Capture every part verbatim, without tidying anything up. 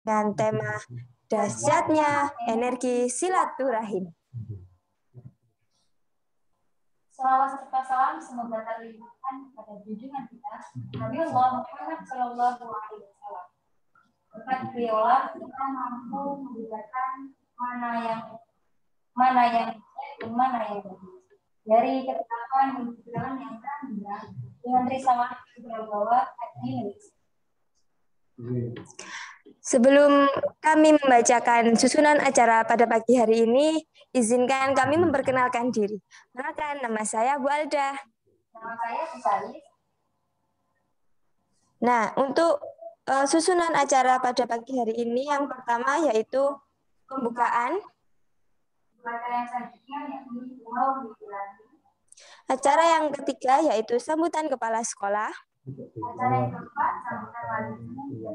dengan tema dahsyatnya energi silaturahim. Salawat serta salam semoga terlimpahkan pada junjungan kita Nabi Muhammad Shallallahu Alaihi Wasallam. Berkat beliaulah kita mampu membedakan mana yang mana yang dan mana yang bagus. Dari ketetapan dan kebenaran yang terang dengan risauan bahwa ini. Sebelum kami membacakan susunan acara pada pagi hari ini, izinkan kami memperkenalkan diri. Perkenalkan, nama saya Bu Alda. Nama saya Sari. Nah, untuk uh, susunan acara pada pagi hari ini, yang pertama yaitu pembukaan. Acara yang ketiga yaitu sambutan kepala sekolah. Acara yang keempat sambutan wali dan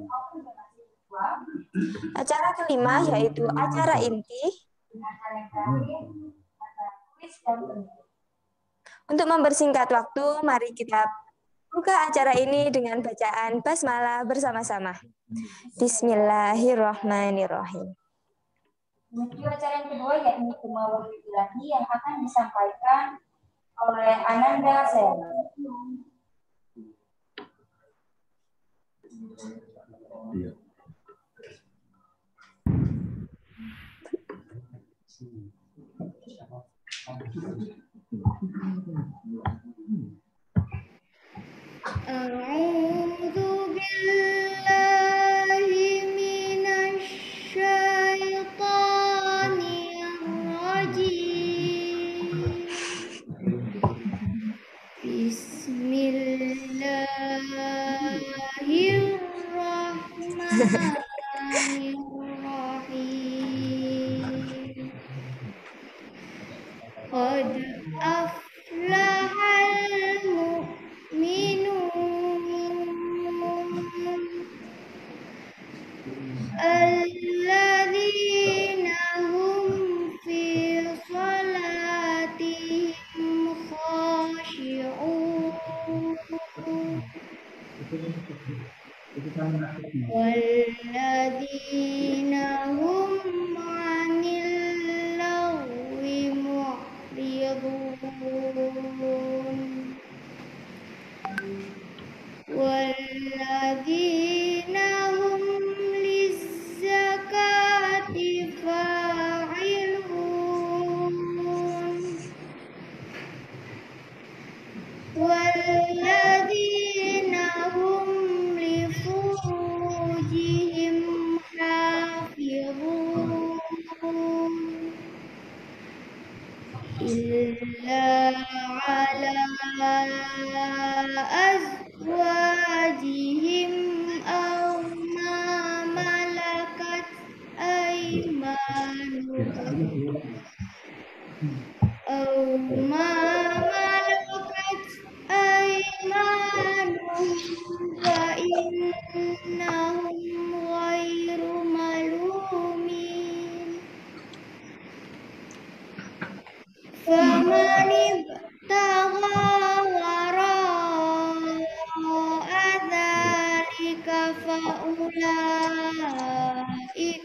acara kelima yaitu acara inti. Untuk mempersingkat waktu, mari kita buka acara ini dengan bacaan basmalah bersama-sama. Bismillahirrahmanirrahim. Menuju acara yang kedua yakni Kemawar Ilahi yang akan disampaikan oleh Ananda Sela. A'udzu billahi minasy syaithanir rajim. Bismillahirrahmanirrahim. Qad aflahal mu'minun alladzina hum fi salatihim khashi'un walladzina hum 'anil lagwi mu'ridun walladzina hum lizzakati fa'ilun walladzina hum li furujihim hafizun illa ala azwajihim aw ma malakat aymanuhum aw ma malakat aymanuhum fa innahum ghairu malumin faman ibtagha wara'a dzalika faulaik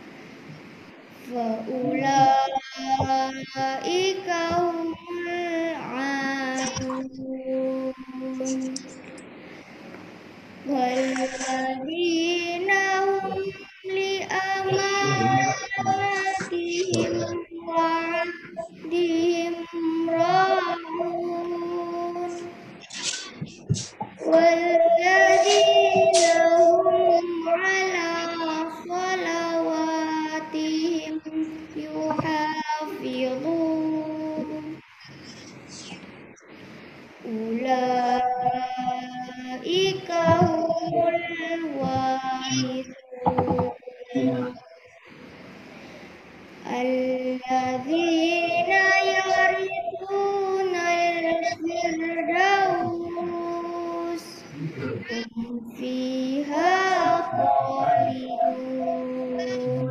faulaika humul 'adun walladzina hum li amanatihim wa 'ahdihim ra'un walladzina hum 'ala shalawatihim yuhafizun ulaika humul warithun alladzina yarithuna al-firdaus hum fiha khalidun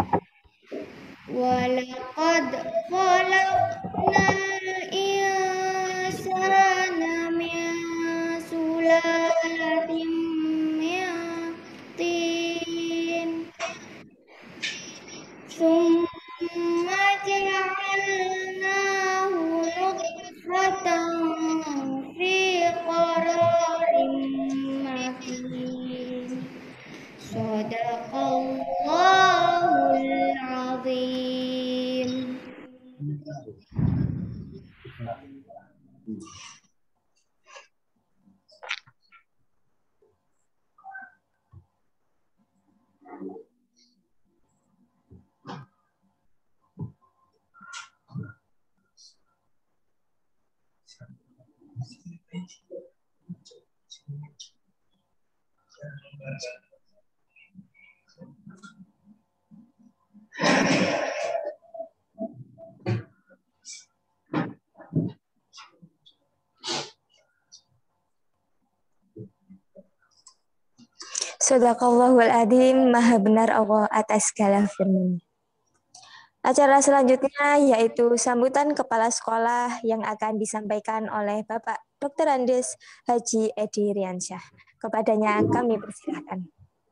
walaqad khalaqnal insana min sulalatin min tin Sadaqallahul azim. Sadaqallahul adzim, maha benar Allah atas segala firman. Acara selanjutnya yaitu sambutan kepala sekolah yang akan disampaikan oleh Bapak Doktor Andes Haji Edi Riansyah. Kepadanya kami persilahkan.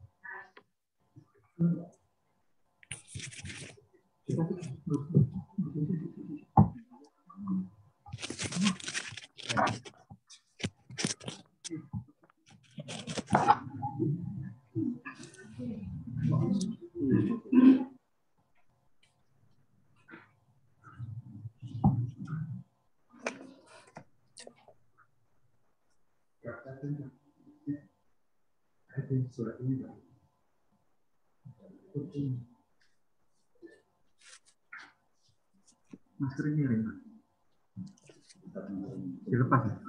Masker ini Rina. Dilepas ya?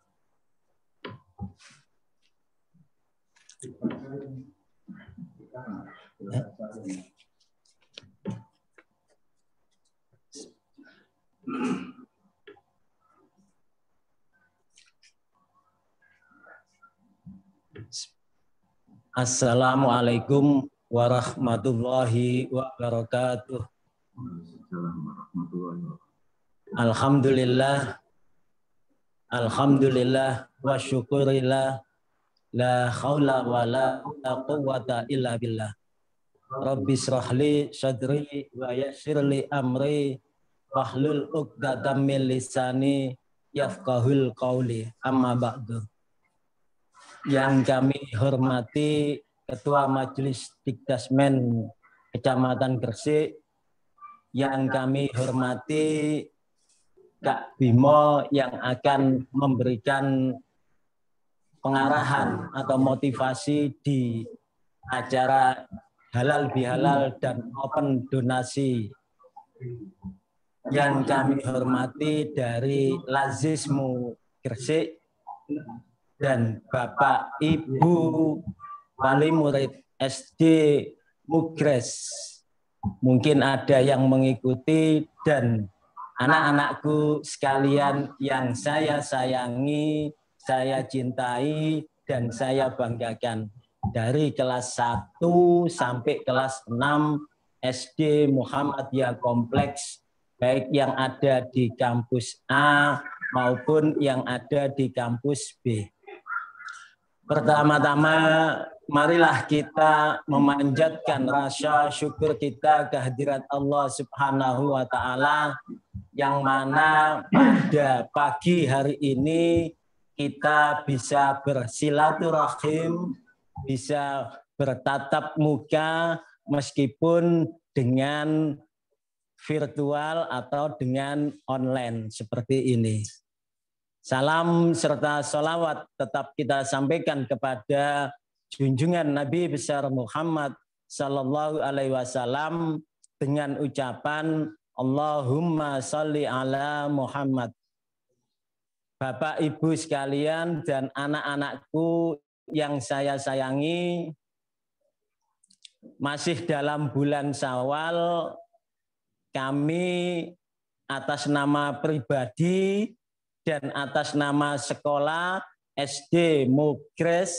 Assalamualaikum warahmatullahi wabarakatuh. Alhamdulillah, alhamdulillah wa syukurillah, la haula wa la quwwata illa billah. Rabbi shrahli sadri wa yassirli amri wahlul uqdatam min lisani yafqahul qawli, amma ba'du. Yang kami hormati Ketua Majelis Dikdasmen Kecamatan Gresik, yang kami hormati Kak Bimo yang akan memberikan pengarahan atau motivasi di acara halal bihalal dan open donasi, yang kami hormati dari Lazismu Gresik, dan Bapak Ibu Wali Murid S D Mugres. Mungkin ada yang mengikuti, dan anak-anakku sekalian yang saya sayangi, saya cintai, dan saya banggakan. Dari kelas satu sampai kelas enam S D Muhammadiyah Kompleks, baik yang ada di kampus A maupun yang ada di kampus B. Pertama-tama, marilah kita memanjatkan rasa syukur kita kehadirat Allah Subhanahu wa Ta'ala, yang mana pada pagi hari ini kita bisa bersilaturahim, bisa bertatap muka meskipun dengan virtual atau dengan online seperti ini. Salam serta sholawat tetap kita sampaikan kepada junjungan Nabi besar Muhammad Sallallahu Alaihi Wasallam dengan ucapan Allahumma sholli ala Muhammad. Bapak Ibu sekalian dan anak-anakku yang saya sayangi, masih dalam bulan Syawal, kami atas nama pribadi dan atas nama sekolah S D Mugres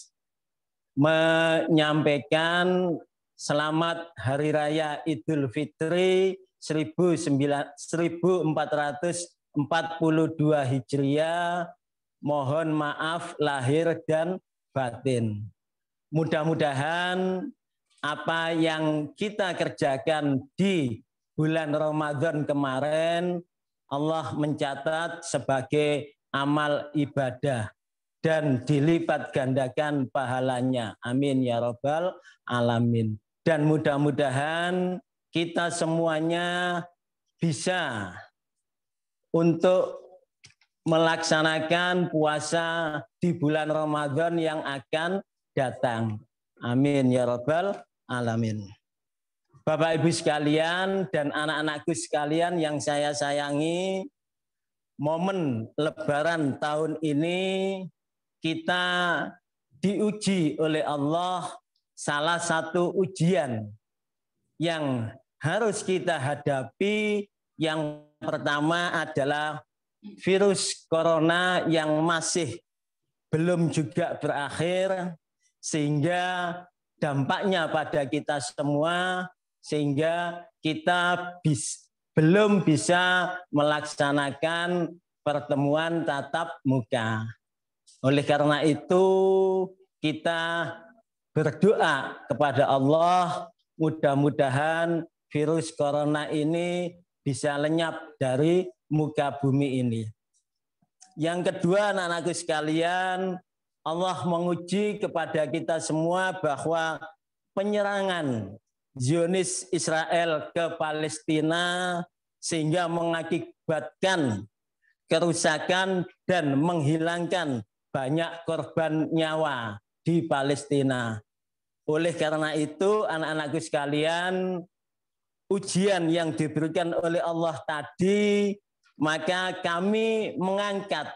menyampaikan selamat Hari Raya Idul Fitri seribu empat ratus empat puluh dua Hijriah. Mohon maaf lahir dan batin. Mudah-mudahan apa yang kita kerjakan di bulan Ramadan kemarin Allah mencatat sebagai amal ibadah. dan dilipat gandakan pahalanya. Amin ya Rabbal Alamin. Dan mudah-mudahan kita semuanya bisa untuk melaksanakan puasa di bulan Ramadan yang akan datang. Amin ya Rabbal Alamin. Bapak Ibu sekalian dan anak-anakku sekalian yang saya sayangi, momen Lebaran tahun ini kita diuji oleh Allah, salah satu ujian yang harus kita hadapi yang pertama adalah virus corona yang masih belum juga berakhir, sehingga dampaknya pada kita semua, sehingga kita bis, belum bisa melaksanakan pertemuan tatap muka. Oleh karena itu, kita berdoa kepada Allah, mudah-mudahan virus corona ini bisa lenyap dari muka bumi ini. Yang kedua, anak-anakku sekalian, Allah menguji kepada kita semua bahwa penyerangan Zionis Israel ke Palestina sehingga mengakibatkan kerusakan dan menghilangkan banyak korban nyawa di Palestina. Oleh karena itu, anak-anakku sekalian, ujian yang diberikan oleh Allah tadi, maka kami mengangkat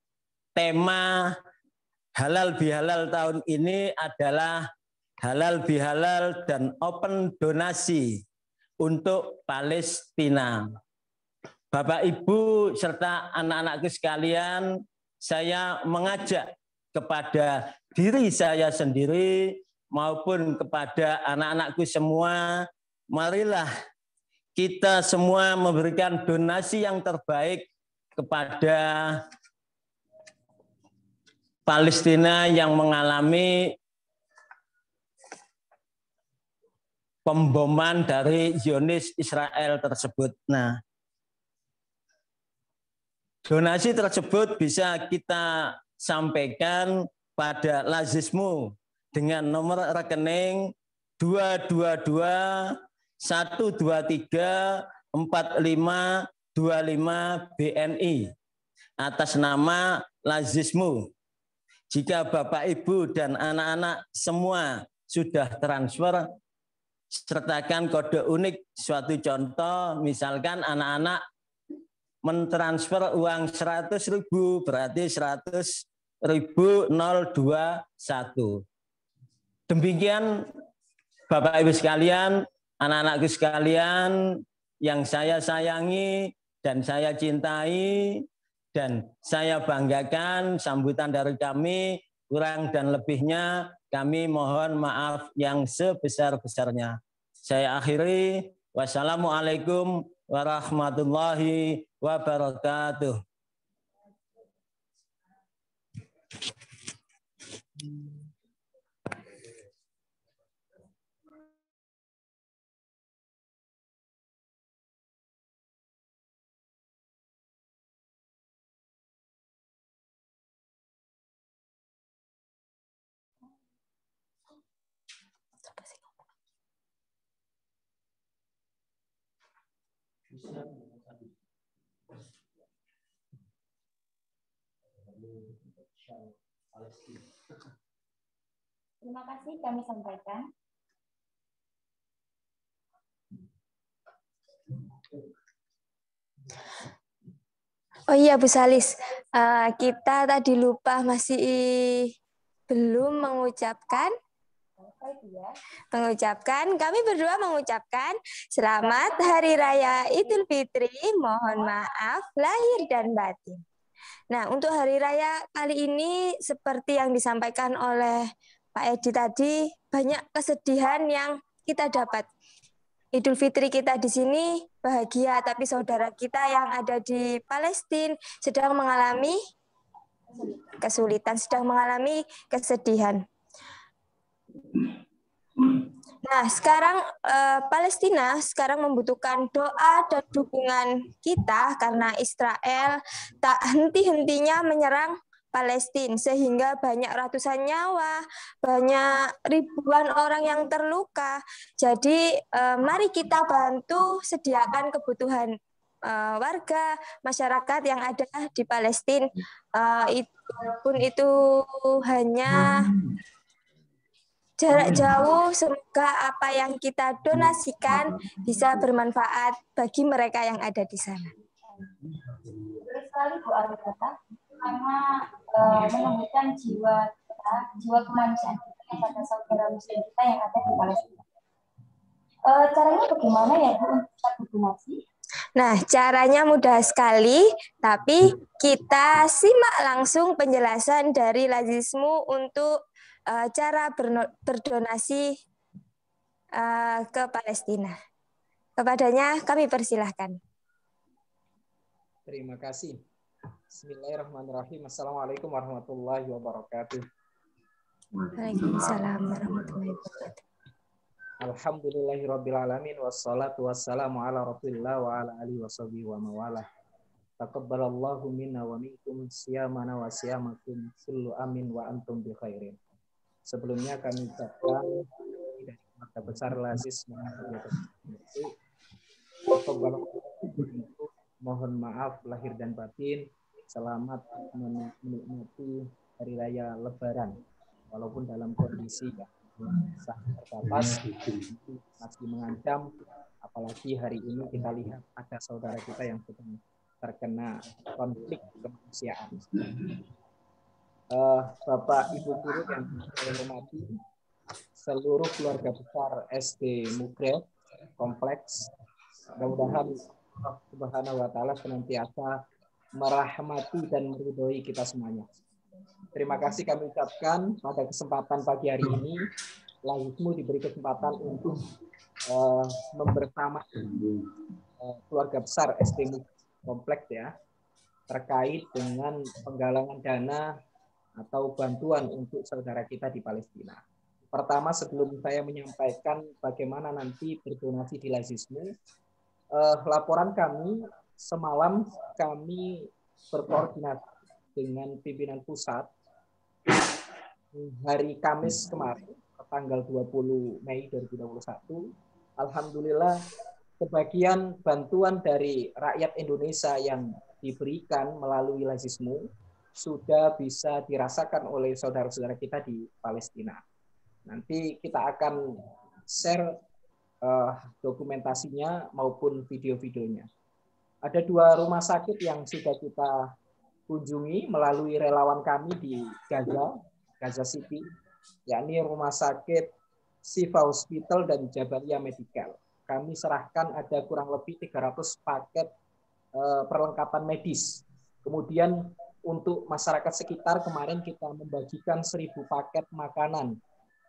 tema halal bihalal tahun ini adalah halal bihalal dan open donasi untuk Palestina. Bapak, Ibu, serta anak-anakku sekalian, saya mengajak kepada diri saya sendiri maupun kepada anak-anakku semua, marilah kita semua memberikan donasi yang terbaik kepada Palestina yang mengalami pemboman dari Zionis Israel tersebut. Nah, donasi tersebut bisa kita sampaikan pada Lazismu dengan nomor rekening dua dua dua satu dua tiga empat lima dua lima B N I atas nama Lazismu. Jika Bapak, Ibu, dan anak-anak semua sudah transfer, sertakan kode unik. Suatu contoh, misalkan anak-anak mentransfer uang seratus ribu, berarti seratus ribu nol dua satu. Demikian Bapak Ibu sekalian, anak-anakku sekalian yang saya sayangi dan saya cintai dan saya banggakan, sambutan dari kami, kurang dan lebihnya kami mohon maaf yang sebesar-besarnya. Saya akhiri, wassalamualaikum warahmatullahi wabarakatuh. Terima kasih kami sampaikan. Oh iya Bu Salis, uh, kita tadi lupa masih belum mengucapkan mengucapkan kami berdua mengucapkan selamat Hari Raya Idul Fitri, mohon maaf lahir dan batin. Nah, untuk Hari Raya kali ini seperti yang disampaikan oleh Pak Edi tadi, banyak kesedihan yang kita dapat. Idul Fitri kita di sini bahagia, tapi saudara kita yang ada di Palestina sedang mengalami kesulitan, sedang mengalami kesedihan. Nah, sekarang eh, Palestina sekarang membutuhkan doa dan dukungan kita karena Israel tak henti-hentinya menyerang Palestina sehingga banyak ratusan nyawa, banyak ribuan orang yang terluka. Jadi eh, mari kita bantu sediakan kebutuhan eh, warga masyarakat yang ada di Palestina. Eh, itu pun itu hanya jarak jauh, semoga apa yang kita donasikan bisa bermanfaat bagi mereka yang ada di sana. Betul sekali Bu Arifata, karena uh, menemukan jiwa kita, jiwa kemanusiaan kita kepada saudara muslim kita yang ada di Palestina. Uh, caranya bagaimana ya Bu untuk kita berdonasi? Nah, caranya mudah sekali, tapi kita simak langsung penjelasan dari Lazismu untuk uh, cara berdonasi uh, ke Palestina. Kepadanya kami persilahkan. Terima kasih. Bismillahirrahmanirrahim. Assalamualaikum warahmatullahi wabarakatuh. Waalaikumsalam warahmatullahi wabarakatuh. Alhamdulillahirabbil alamin wassalatu wassalamu ala Rasulillah wa ala alihi washabihi wa mawalah. Taqabbalallahu minna wa minkum siyamana wa siyamakum kullu amin wa antum bi khairin. Sebelumnya kami ucapkan dari keluarga besar Lazis mohon maaf lahir dan batin. Selamat menikmati hari raya Lebaran walaupun dalam kondisi sangat terbatas masih mengancam, apalagi hari ini kita lihat ada saudara kita yang sedang terkena konflik kemanusiaan. Uh, Bapak Ibu guru yang saya hormati, seluruh keluarga besar S D Mugret Kompleks, mudah-mudahan Allah Subhanahu wa taala senantiasa merahmati dan meridhoi kita semuanya. Terima kasih kami ucapkan pada kesempatan pagi hari ini, Lazismu diberi kesempatan untuk uh, membersamai uh, keluarga besar S D Kompleks ya, terkait dengan penggalangan dana atau bantuan untuk saudara kita di Palestina. Pertama, sebelum saya menyampaikan bagaimana nanti berdonasi di Lazismu, uh, laporan kami semalam kami berkoordinasi dengan pimpinan pusat. Hari Kamis kemarin, tanggal dua puluh Mei dua ribu dua puluh satu, alhamdulillah sebagian bantuan dari rakyat Indonesia yang diberikan melalui Lazismu sudah bisa dirasakan oleh saudara-saudara kita di Palestina. Nanti kita akan share uh, dokumentasinya maupun video-videonya. Ada dua rumah sakit yang sudah kita kunjungi melalui relawan kami di Gaza, Gaza City, yakni Rumah Sakit Sifa Hospital dan Jabalia Medical. Kami serahkan ada kurang lebih tiga ratus paket eh, perlengkapan medis. Kemudian untuk masyarakat sekitar kemarin kita membagikan seribu paket makanan.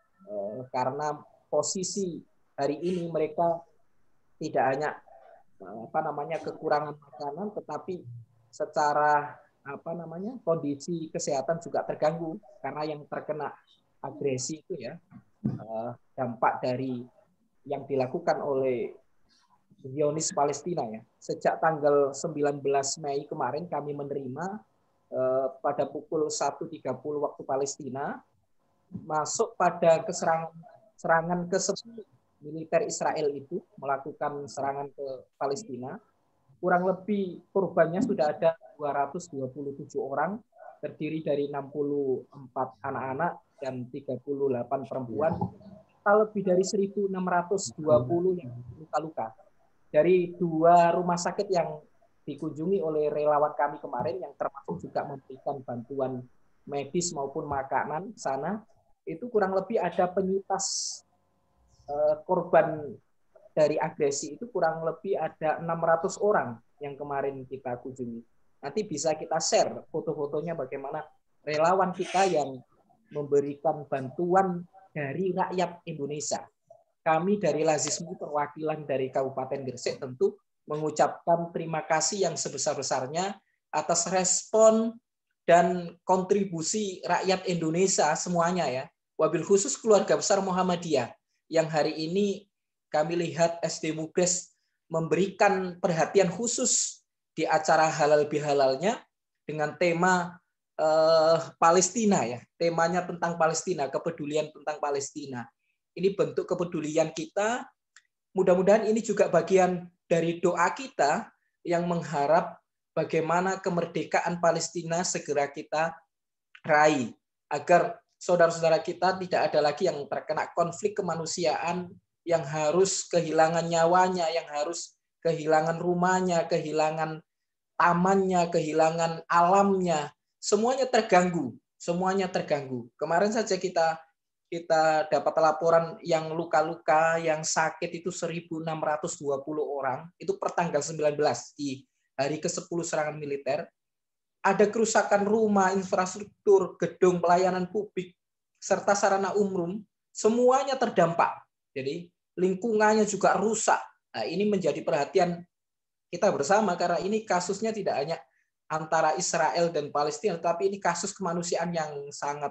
Eh, karena posisi hari ini mereka tidak hanya eh, apa namanya kekurangan makanan, tetapi secara apa namanya kondisi kesehatan juga terganggu karena yang terkena agresi itu ya eh, dampak dari yang dilakukan oleh Zionis Palestina ya. Sejak tanggal sembilan belas Mei kemarin kami menerima eh, pada pukul satu tiga puluh waktu Palestina masuk pada keserangan serangan ke sepuluh militer Israel itu melakukan serangan ke Palestina. Kurang lebih korbannya sudah ada dua ratus dua puluh tujuh orang, terdiri dari enam puluh empat anak-anak dan tiga puluh delapan perempuan, lebih dari seribu enam ratus dua puluh yang luka-luka. Dari dua rumah sakit yang dikunjungi oleh relawan kami kemarin, yang termasuk juga memberikan bantuan medis maupun makanan sana, itu kurang lebih ada penyintas eh, korban dari agresi itu kurang lebih ada enam ratus orang yang kemarin kita kunjungi. Nanti bisa kita share foto-fotonya bagaimana relawan kita yang memberikan bantuan dari rakyat Indonesia. Kami dari Lazismu perwakilan dari Kabupaten Gresik tentu mengucapkan terima kasih yang sebesar-besarnya atas respon dan kontribusi rakyat Indonesia semuanya ya. Wabil khusus keluarga besar Muhammadiyah yang hari ini kami lihat S D Mugres memberikan perhatian khusus di acara halal bihalalnya dengan tema eh, Palestina ya, temanya tentang Palestina, kepedulian tentang Palestina. Ini bentuk kepedulian kita. Mudah-mudahan ini juga bagian dari doa kita yang mengharap bagaimana kemerdekaan Palestina segera kita raih, agar saudara-saudara kita tidak ada lagi yang terkena konflik kemanusiaan, yang harus kehilangan nyawanya, yang harus kehilangan rumahnya, kehilangan tamannya, kehilangan alamnya, semuanya terganggu, semuanya terganggu. Kemarin saja kita kita dapat laporan yang luka-luka, yang sakit itu seribu enam ratus dua puluh orang, itu per tanggal sembilan belas di hari ke sepuluh serangan militer. Ada kerusakan rumah, infrastruktur, gedung pelayanan publik, serta sarana umum, semuanya terdampak. Jadi lingkungannya juga rusak. Nah, ini menjadi perhatian kita bersama karena ini kasusnya tidak hanya antara Israel dan Palestina, tapi ini kasus kemanusiaan yang sangat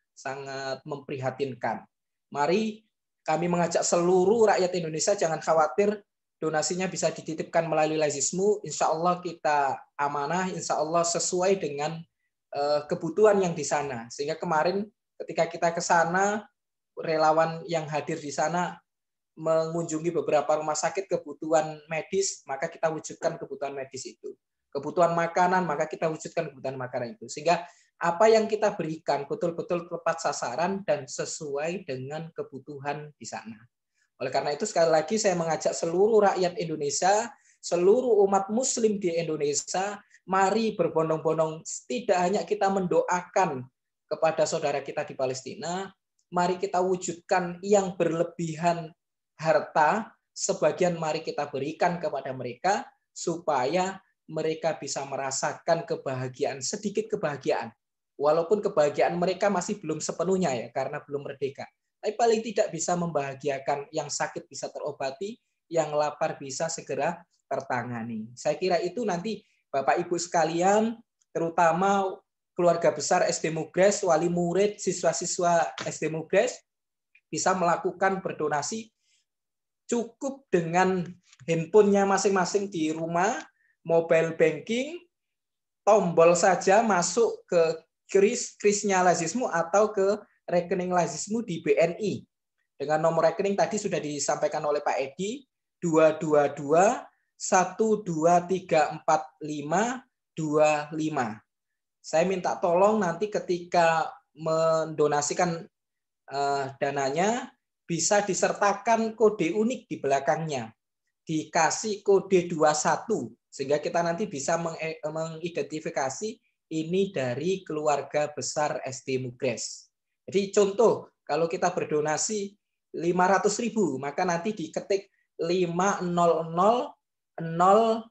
sangat memprihatinkan. Mari kami mengajak seluruh rakyat Indonesia jangan khawatir, donasinya bisa dititipkan melalui Lazismu. Insya Allah kita amanah, insya Allah sesuai dengan uh, kebutuhan yang di sana. Sehingga kemarin ketika kita ke sana, relawan yang hadir di sana mengunjungi beberapa rumah sakit kebutuhan medis, maka kita wujudkan kebutuhan medis itu. Kebutuhan makanan, maka kita wujudkan kebutuhan makanan itu. Sehingga apa yang kita berikan betul-betul tepat sasaran dan sesuai dengan kebutuhan di sana. Oleh karena itu sekali lagi saya mengajak seluruh rakyat Indonesia, seluruh umat muslim di Indonesia, mari berbondong-bondong tidak hanya kita mendoakan kepada saudara kita di Palestina, mari kita wujudkan yang berlebihan harta, sebagian mari kita berikan kepada mereka supaya mereka bisa merasakan kebahagiaan, sedikit kebahagiaan. Walaupun kebahagiaan mereka masih belum sepenuhnya ya karena belum merdeka. Tapi paling tidak bisa membahagiakan, yang sakit bisa terobati, yang lapar bisa segera tertangani. Saya kira itu nanti Bapak Ibu sekalian, terutama keluarga besar S D Mugres, wali murid, siswa-siswa S D Mugres bisa melakukan berdonasi cukup dengan handphonenya masing-masing di rumah, mobile banking, tombol saja masuk ke kris krisnya Lazismu atau ke rekening Lazismu di B N I. Dengan nomor rekening tadi sudah disampaikan oleh Pak Edi, dua dua dua satu dua tiga empat lima dua lima. Saya minta tolong nanti ketika mendonasikan uh, dananya, bisa disertakan kode unik di belakangnya. Dikasih kode dua puluh satu, sehingga kita nanti bisa mengidentifikasi ini dari keluarga besar S D Mugres. Jadi contoh, kalau kita berdonasi lima ratus ribu, maka nanti diketik lima nol nol nol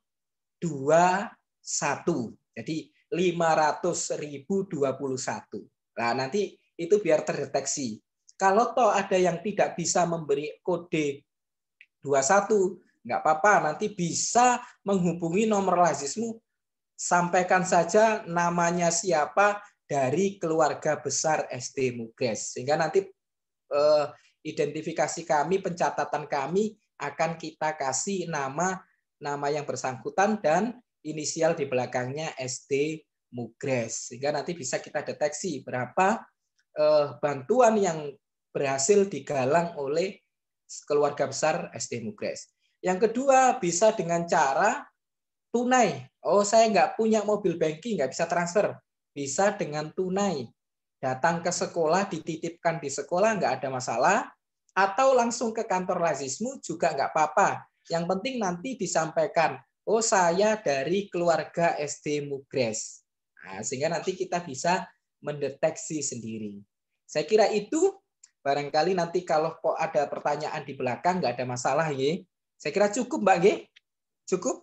dua satu. Jadi lima ratus ribu dua puluh satu. Nah, nanti itu biar terdeteksi. Kalau toh ada yang tidak bisa memberi kode dua puluh satu, nggak apa-apa, nanti bisa menghubungi nomor Lazismu, sampaikan saja namanya siapa dari keluarga besar S D Mugres. Sehingga nanti eh, identifikasi kami, pencatatan kami akan kita kasih nama nama yang bersangkutan dan inisial di belakangnya S D Mugres. Sehingga nanti bisa kita deteksi berapa eh, bantuan yang berhasil digalang oleh keluarga besar S D Mugres. Yang kedua, bisa dengan cara tunai. Oh, saya nggak punya mobil banking, nggak bisa transfer. Bisa dengan tunai. Datang ke sekolah, dititipkan di sekolah, nggak ada masalah. Atau langsung ke kantor Lazismu juga nggak apa-apa. Yang penting nanti disampaikan, oh saya dari keluarga S D Mugres. Nah, sehingga nanti kita bisa mendeteksi sendiri. Saya kira itu. Barangkali nanti kalau kok ada pertanyaan di belakang, nggak ada masalah ya. Saya kira cukup, Mbak G. Cukup?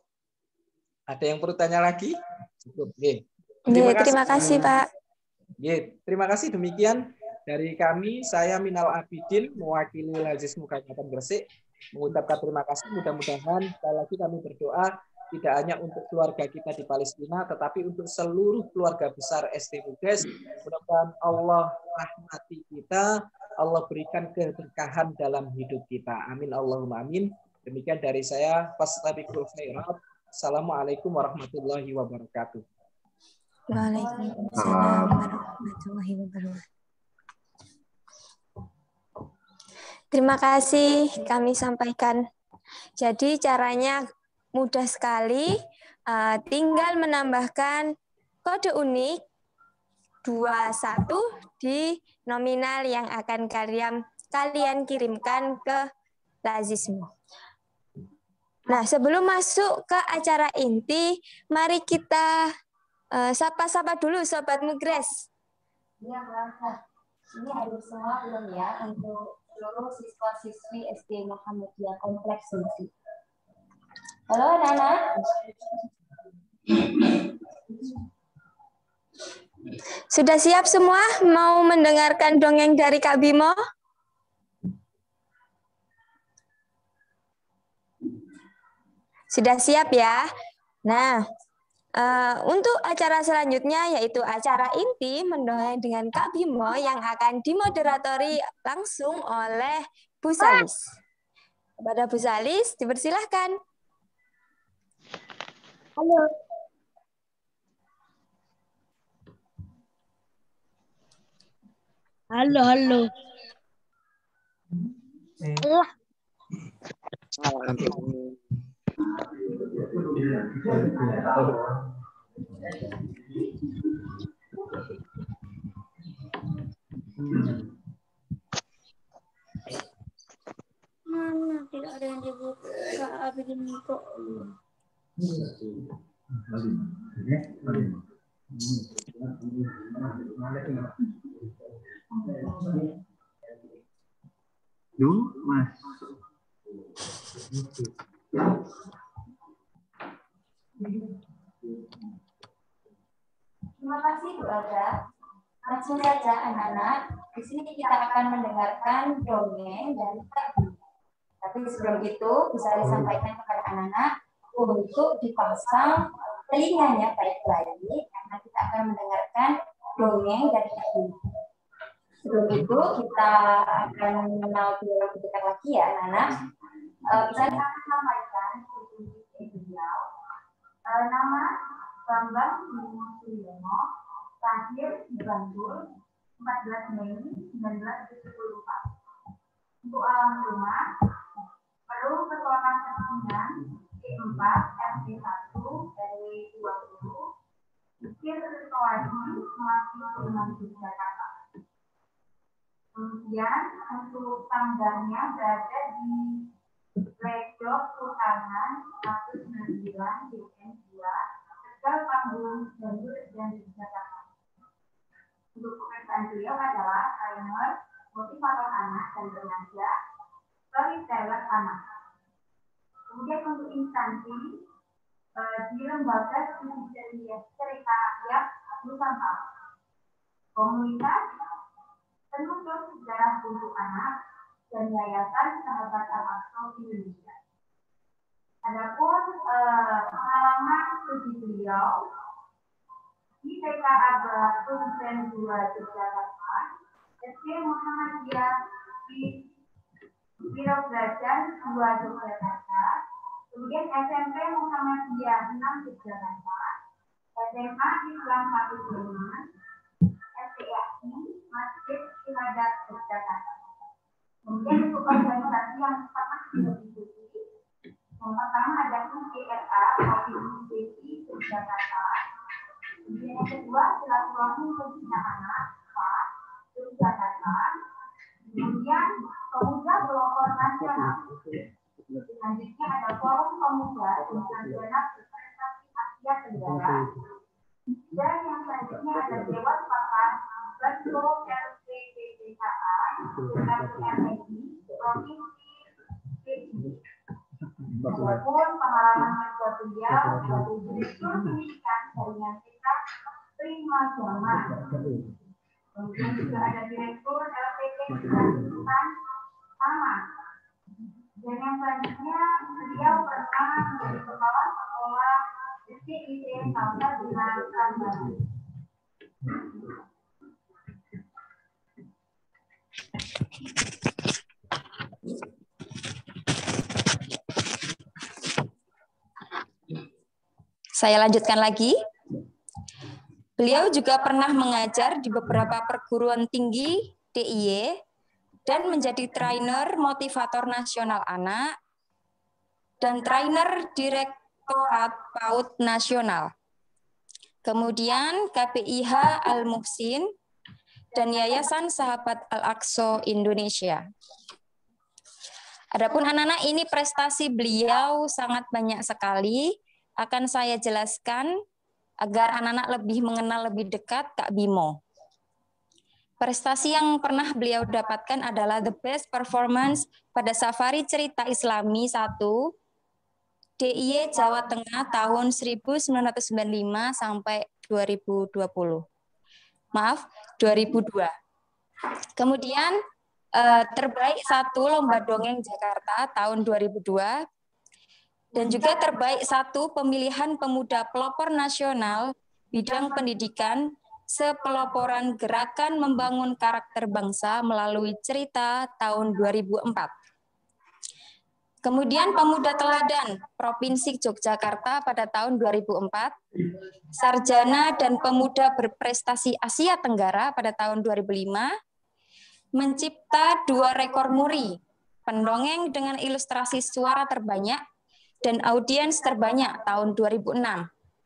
Ada yang perlu tanya lagi? Cukup. G. Terima, terima kasih, Pak. G. Terima kasih. Demikian dari kami. Saya Minal Abidin, mewakili Lazismu Kabupaten Gresik, mengucapkan terima kasih. Mudah-mudahan sekali lagi kami berdoa tidak hanya untuk keluarga kita di Palestina, tetapi untuk seluruh keluarga besar S D Mugres. Mudah-mudahan Allah rahmati kita, Allah berikan keberkahan dalam hidup kita. Amin Allahumma amin. Demikian dari saya. Fastabiqul khairat. Assalamualaikum warahmatullahi wabarakatuh. Waalaikumsalam warahmatullahi wabarakatuh. Terima kasih kami sampaikan. Jadi caranya mudah sekali, uh, tinggal menambahkan kode unik dua satu di nominal yang akan kalian kalian kirimkan ke Lazismu. Nah, sebelum masuk ke acara inti, mari kita uh, sapa-sapa dulu Sobat Mugres. Iya, Mbak. Ini hadir semua belum ya untuk seluruh siswa-siswi S D Muhammadiyah Kompleks Suci. Halo anak-anak. Sudah siap semua mau mendengarkan dongeng dari Kak Bimo? Sudah siap ya? Nah, uh, untuk acara selanjutnya yaitu acara inti mendongeng dengan Kak Bimo yang akan dimoderatori langsung oleh Bu Salis. Kepada Bu Salis, dipersilahkan. Halo. Halo, halo. Allah. Mana tidak ada yang dibuka begini kok. Dulu Mas. Terima kasih Bu Alda. Langsung saja anak-anak, di sini kita akan mendengarkan dongeng dari Kak Bimo. Tapi sebelum itu bisa disampaikan kepada anak-anak untuk dipasang telinganya baik-baik karena kita akan mendengarkan dongeng dari Kak Bimo. Sebelum itu kita akan mengenal beliau lebih dekat lagi ya anak-anak. Uh, bisa kita sampaikan beliau. Uh, nama Bambang Bimo Suryono, lahir di Bantul, empat belas Mei seribu sembilan ratus tujuh puluh empat. Untuk alam rumah, perlu Ketua Kesenian D empat R D satu R W dua puluh, Bukit Sesuatu, Melati Sunan Yogyakarta. Kemudian untuk tangganya berada di Ledok Sultanan seratus sembilan puluh sembilan D N dua, Tegal Panggung, Bantul dan Yogyakarta. Untuk pekerjaan beliau adalah trainer, motivator anak dan remaja, storyteller anak. Kemudian untuk instansi eh, di Lembaga Studi Cerita Rakyat Nusantara. Komunitas penutur sejarah untuk anak dan Yayasan Sahabat Al-Aqsa Indonesia. Adapun eh, pengalaman studi beliau di T K Abra Pesantren dua Yogyakarta, S D Muhammadiyah di Biro Belajar dua Yogyakarta, kemudian S M P Muhammadiyah enam Yogyakarta, S M A Islam satu Sleman, S T A I Masjid Syihadat Yogyakarta. Kemudian untuk organisasi yang pernah diikuti, yang pertama ada U G R A Provinsi Yogyakarta. Kemudian yang kedua silaturahmi pembina anak Pak Yogyakarta. Kemudian pemuda pelopor nasional. Selanjutnya ada forum pemuda internasional berprestasi Asia Tenggara. Dan yang selanjutnya ada Dewan Pakar Bantul R P P P K A R P I Provinsi D I Y. Walaupun pengalaman kerja beliau sebagai direktur pendidikan jaringan kita Prima Zaman. Kemudian juga ada direktur L P P Kelanjutan sama. Dan yang selanjutnya beliau pernah menjadi kepala sekolah S D I T Salsa Bina Kambang. Saya lanjutkan lagi. Beliau juga pernah mengajar di beberapa perguruan tinggi D I Y dan menjadi trainer motivator nasional anak dan trainer Direktorat PAUD Nasional. Kemudian K P I H Al-Muhsin dan Yayasan Sahabat Al-Aqsa Indonesia. Adapun anak-anak ini prestasi beliau sangat banyak sekali, akan saya jelaskan agar anak-anak lebih mengenal lebih dekat Kak Bimo. Prestasi yang pernah beliau dapatkan adalah the best performance pada Safari Cerita Islami satu D I Y Jawa Tengah tahun seribu sembilan ratus sembilan puluh lima sampai dua ribu dua puluh. Maaf, dua ribu dua. Kemudian terbaik satu Lomba Dongeng Jakarta tahun dua ribu dua. Dan juga terbaik satu pemilihan pemuda pelopor nasional bidang pendidikan sepeloporan gerakan membangun karakter bangsa melalui cerita tahun dua ribu empat. Kemudian pemuda teladan Provinsi Yogyakarta pada tahun dua ribu empat, sarjana dan pemuda berprestasi Asia Tenggara pada tahun dua ribu lima, mencipta dua rekor muri, pendongeng dengan ilustrasi suara terbanyak dan audiens terbanyak tahun dua ribu enam.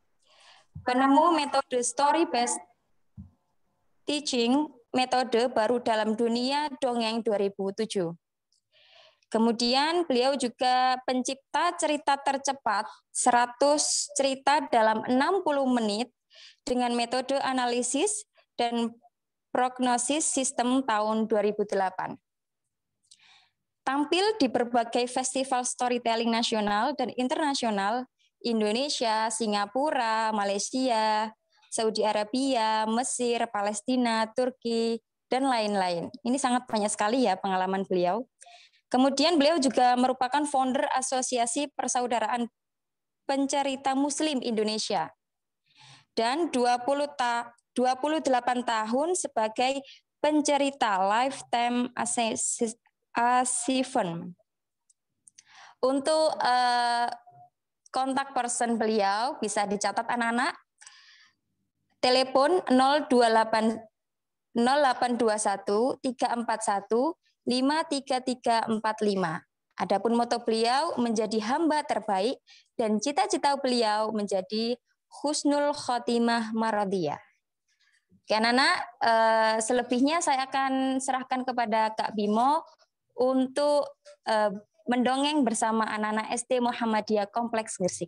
Penemu metode story-based teaching, metode baru dalam dunia dongeng dua ribu tujuh. Kemudian beliau juga pencipta cerita tercepat seratus cerita dalam enam puluh menit dengan metode analisis dan prognosis sistem tahun dua ribu delapan. Tampil di berbagai festival storytelling nasional dan internasional, Indonesia, Singapura, Malaysia, Saudi Arabia, Mesir, Palestina, Turki, dan lain-lain. Ini sangat banyak sekali ya pengalaman beliau. Kemudian beliau juga merupakan founder Asosiasi Persaudaraan Pencerita Muslim Indonesia. Dan dua puluh delapan tahun sebagai pencerita Lifetime Achievement. Untuk uh, kontak person beliau bisa dicatat anak-anak. Telepon nol dua delapan dua satu tiga empat satu lima tiga tiga empat lima. Adapun moto beliau menjadi hamba terbaik dan cita-cita beliau menjadi husnul khotimah maradiyah. Oke, anak-anak, uh, selebihnya saya akan serahkan kepada Kak Bimo untuk uh, mendongeng bersama anak-anak S D Muhammadiyah Kompleks Gresik.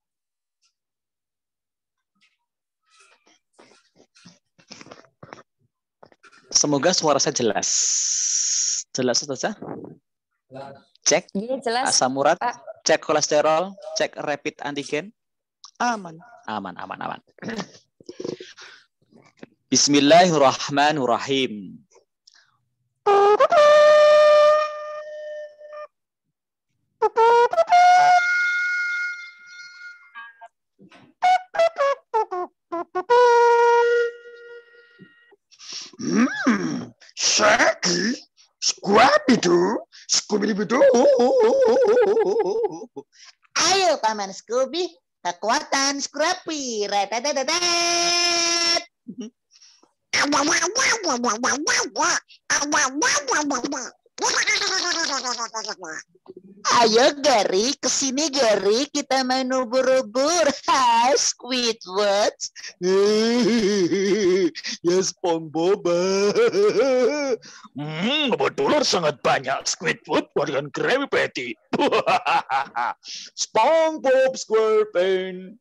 Semoga suara saya jelas. Jelas saja? Cek ya, jelas, asam urat, Pak. Cek kolesterol, cek rapid antigen. Aman, aman, aman, aman. Bismillahirrahmanirrahim. Hmm, Shaggy, Scooby-Doo, Scooby-Doo. Ayo Paman Scooby, kekuatan Scrappy. Retadadadat. Ayo Gary, kesini Gary, kita main ubur-ubur. Hai Squidward. Ya SpongeBob. Hmm, kebetulan sangat banyak Squidward dengan Krabby Patty. SpongeBob SquarePants.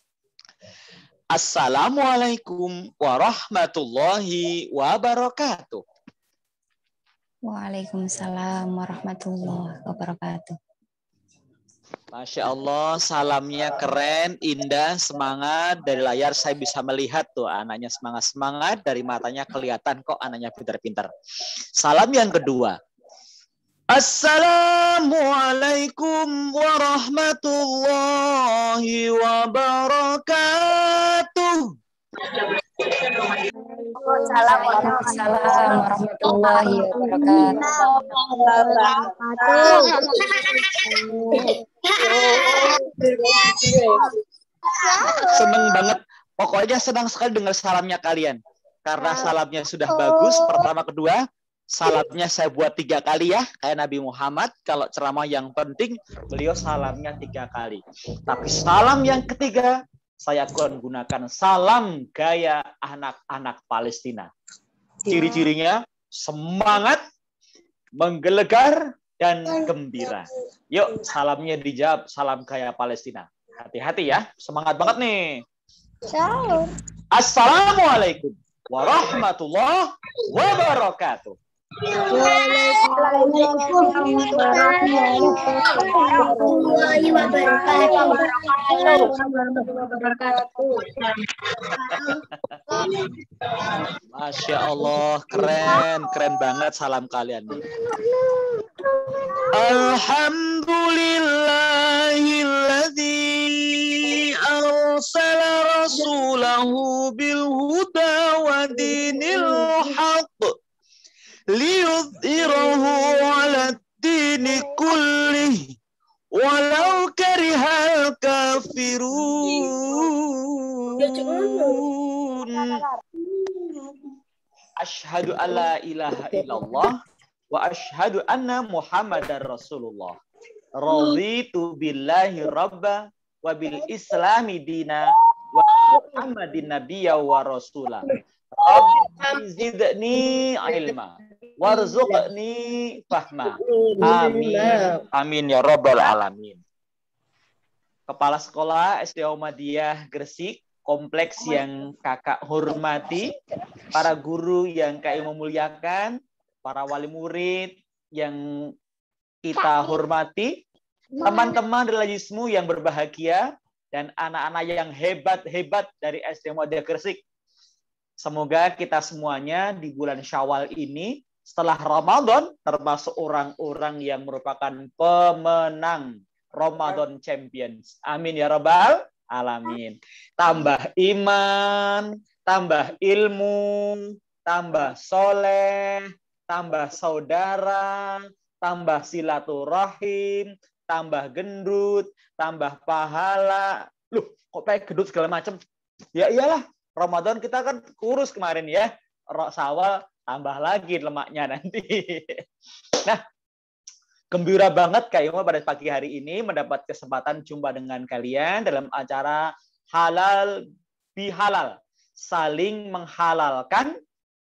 Assalamualaikum warahmatullahi wabarakatuh. Waalaikumsalam warahmatullahi wabarakatuh. Masya Allah, salamnya keren, indah, semangat. Dari layar saya bisa melihat tuh anaknya semangat-semangat, dari matanya kelihatan kok anaknya pintar-pintar. Salam yang kedua. Assalamualaikum warahmatullahi wabarakatuh. Waalaikumsalam warahmatullahi wabarakatuh. Seneng banget Pokoknya senang sekali dengar salamnya kalian. Karena salamnya sudah bagus, pertama, kedua, salamnya saya buat tiga kali ya. Kayak Nabi Muhammad, kalau ceramah yang penting, beliau salamnya tiga kali. Tapi salam yang ketiga, saya akan gunakan salam gaya anak-anak Palestina. Ciri-cirinya semangat, menggelegar, dan gembira. Yuk, salamnya dijawab, salam gaya Palestina. Hati-hati ya, semangat banget nih. Salam. Assalamualaikum warahmatullahi wabarakatuh. Warahmatullahi wabarakatuh. Masya Allah, keren, keren banget salam kalian. Alhamdulillahilladzi arsala rasulahu bil huda wa dinil haqq liyudhhirahu 'ala ad-dini kullih walau karihal kafirun. Asyhadu alla ilaha illallah wa asyhadu anna Muhammadar Rasulullah. Raditu billahi rabba wa bil islami dina wa Muhammadin nabiyya wa rasulah. Rabbi zidni ilma warzuqni fahma. Amin. Amin ya rabbal alamin. Kepala Sekolah S D Muhammadiyah Gresik, kompleks yang kakak hormati, para guru yang kami memuliakan, para wali murid yang kita hormati, teman-teman relajismu yang berbahagia, dan anak-anak yang hebat-hebat dari S D Muhammadiyah Gresik. Semoga kita semuanya di bulan Syawal ini, setelah Ramadan, termasuk orang-orang yang merupakan pemenang Ramadan Champions. Amin ya rabbal alamin. Tambah iman, tambah ilmu, tambah soleh, tambah saudara, tambah silaturahim, tambah gendut, tambah pahala. Loh, kok kayak gendut segala macam? Ya iyalah, Ramadan kita kan kurus kemarin ya. Syawal tambah lagi lemaknya nanti. Nah, gembira banget Kak Ima pada pagi hari ini mendapat kesempatan jumpa dengan kalian dalam acara halal bihalal. Saling menghalalkan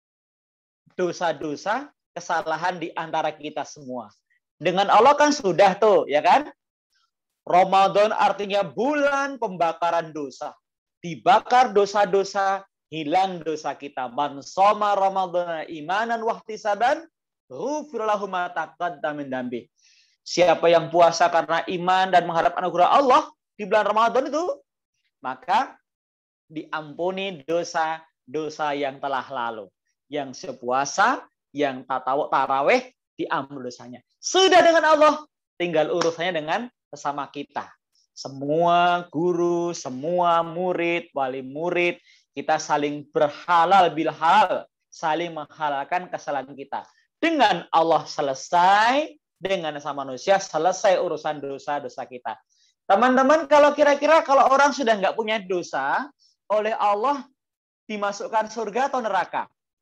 dosa-dosa, kesalahan di antara kita semua. Dengan Allah kan sudah tuh, ya kan? Ramadan artinya bulan pembakaran dosa. Dibakar dosa-dosa, hilang dosa kita. Man shoma ramadhana imanan wahtisaban, ghufira lahu ma taqaddama min dzambi. Siapa yang puasa karena iman dan mengharap anugerah Allah di bulan Ramadan itu, maka diampuni dosa-dosa yang telah lalu. Yang sepuasa, yang tatawuk taraweh, diampuni dosanya. Sudah dengan Allah, tinggal urusannya dengan sesama kita. Semua guru, semua murid, wali murid, kita saling berhalal bil halal, saling menghalalkan kesalahan kita. Dengan Allah selesai, dengan sama manusia selesai urusan dosa-dosa kita. Teman-teman, kalau kira-kira kalau orang sudah nggak punya dosa, oleh Allah dimasukkan surga atau neraka?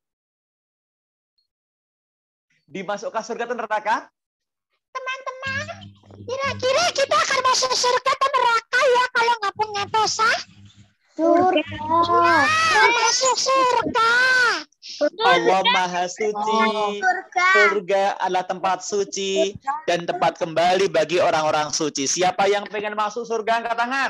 Dimasukkan surga atau neraka? Teman-teman, kira-kira kita akan masuk surga atau neraka ya kalau nggak punya dosa? Surga. Ah, masuk surga. Allah Maha Suci. Surga adalah tempat suci dan tempat kembali bagi orang-orang suci. Siapa yang pengen masuk surga angkat tangan?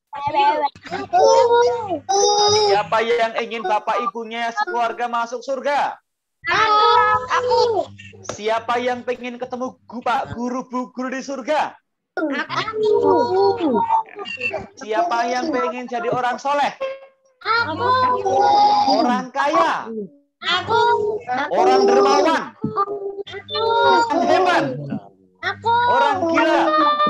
Siapa yang ingin bapak ibunya sekeluarga masuk surga? Aku. Aku. Siapa yang pengen ketemu pak guru bu guru di surga? Aku. Siapa yang pengen jadi orang soleh? Aku. Orang kaya? Aku. Orang dermawan? Aku. Orang hebat? Aku. Orang gila?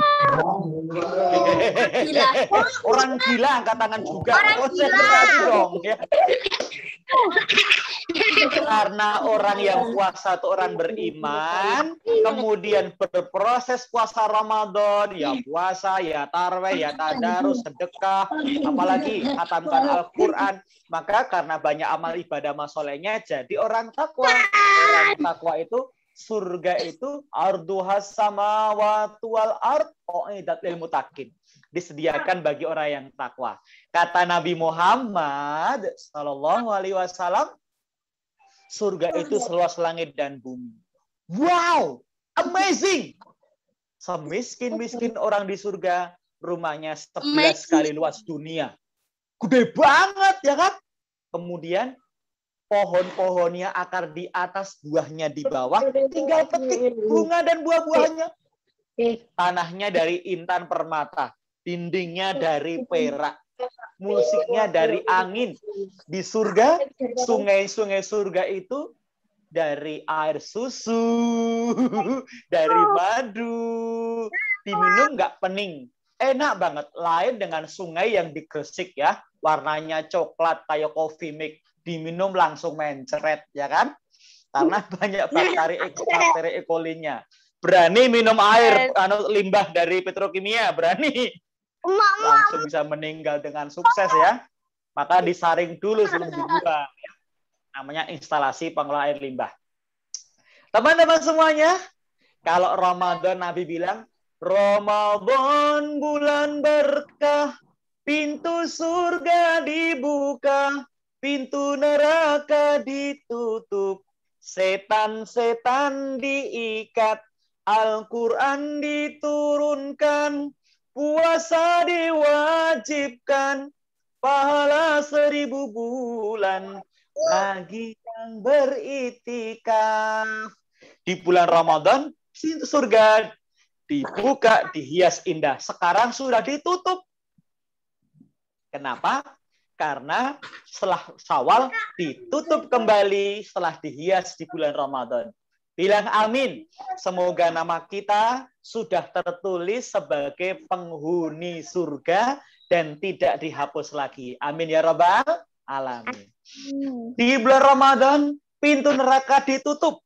Gila. Orang gila angkat tangan juga. Orang Konsentrasi gila. dong ya. Karena orang yang puasa itu orang beriman, kemudian berproses puasa Ramadan, ya puasa, ya tarweh, ya tadarus, sedekah, apalagi khatamkan Al-Quran, maka karena banyak amal ibadah masolehnya, jadi orang takwa. Orang takwa itu, surga itu arduhas samawati wal ard uiddat lil muttaqin. Disediakan bagi orang yang takwa. Kata Nabi Muhammad sallallahu alaihi wasallam, surga itu seluas langit dan bumi. Wow, amazing. Semiskin-miskin orang di surga, rumahnya sebelas kali luas dunia. Gede banget ya kan? Kemudian pohon-pohonnya akar di atas, buahnya di bawah, tinggal petik bunga dan buah-buahnya. Tanahnya dari intan permata, dindingnya dari perak, musiknya dari angin. Di surga, sungai-sungai surga itu dari air susu, dari madu, diminum nggak pening. Enak banget, lain dengan sungai yang di Gresik ya, warnanya coklat kayak coffee mix, diminum langsung mencret ya kan? Karena banyak bakteri bakteri E. coli-nya. Berani minum air anu limbah dari petrokimia, berani. Langsung bisa meninggal dengan sukses ya. Maka disaring dulu sebelum dibuang. Ya. Namanya instalasi pengelola air limbah. Teman-teman semuanya, kalau Ramadan Nabi bilang, Ramadan bulan berkah, pintu surga dibuka, pintu neraka ditutup, setan-setan diikat, Al-Quran diturunkan, puasa diwajibkan, pahala seribu bulan, bagi yang beritikaf. Di bulan Ramadan, pintu surga dibuka, dihias indah. Sekarang sudah ditutup. Kenapa? Karena setelah Syawal ditutup kembali setelah dihias di bulan Ramadan. Bilang amin. Semoga nama kita sudah tertulis sebagai penghuni surga dan tidak dihapus lagi. Amin ya Rabbal alamin. Di bulan Ramadan pintu neraka ditutup.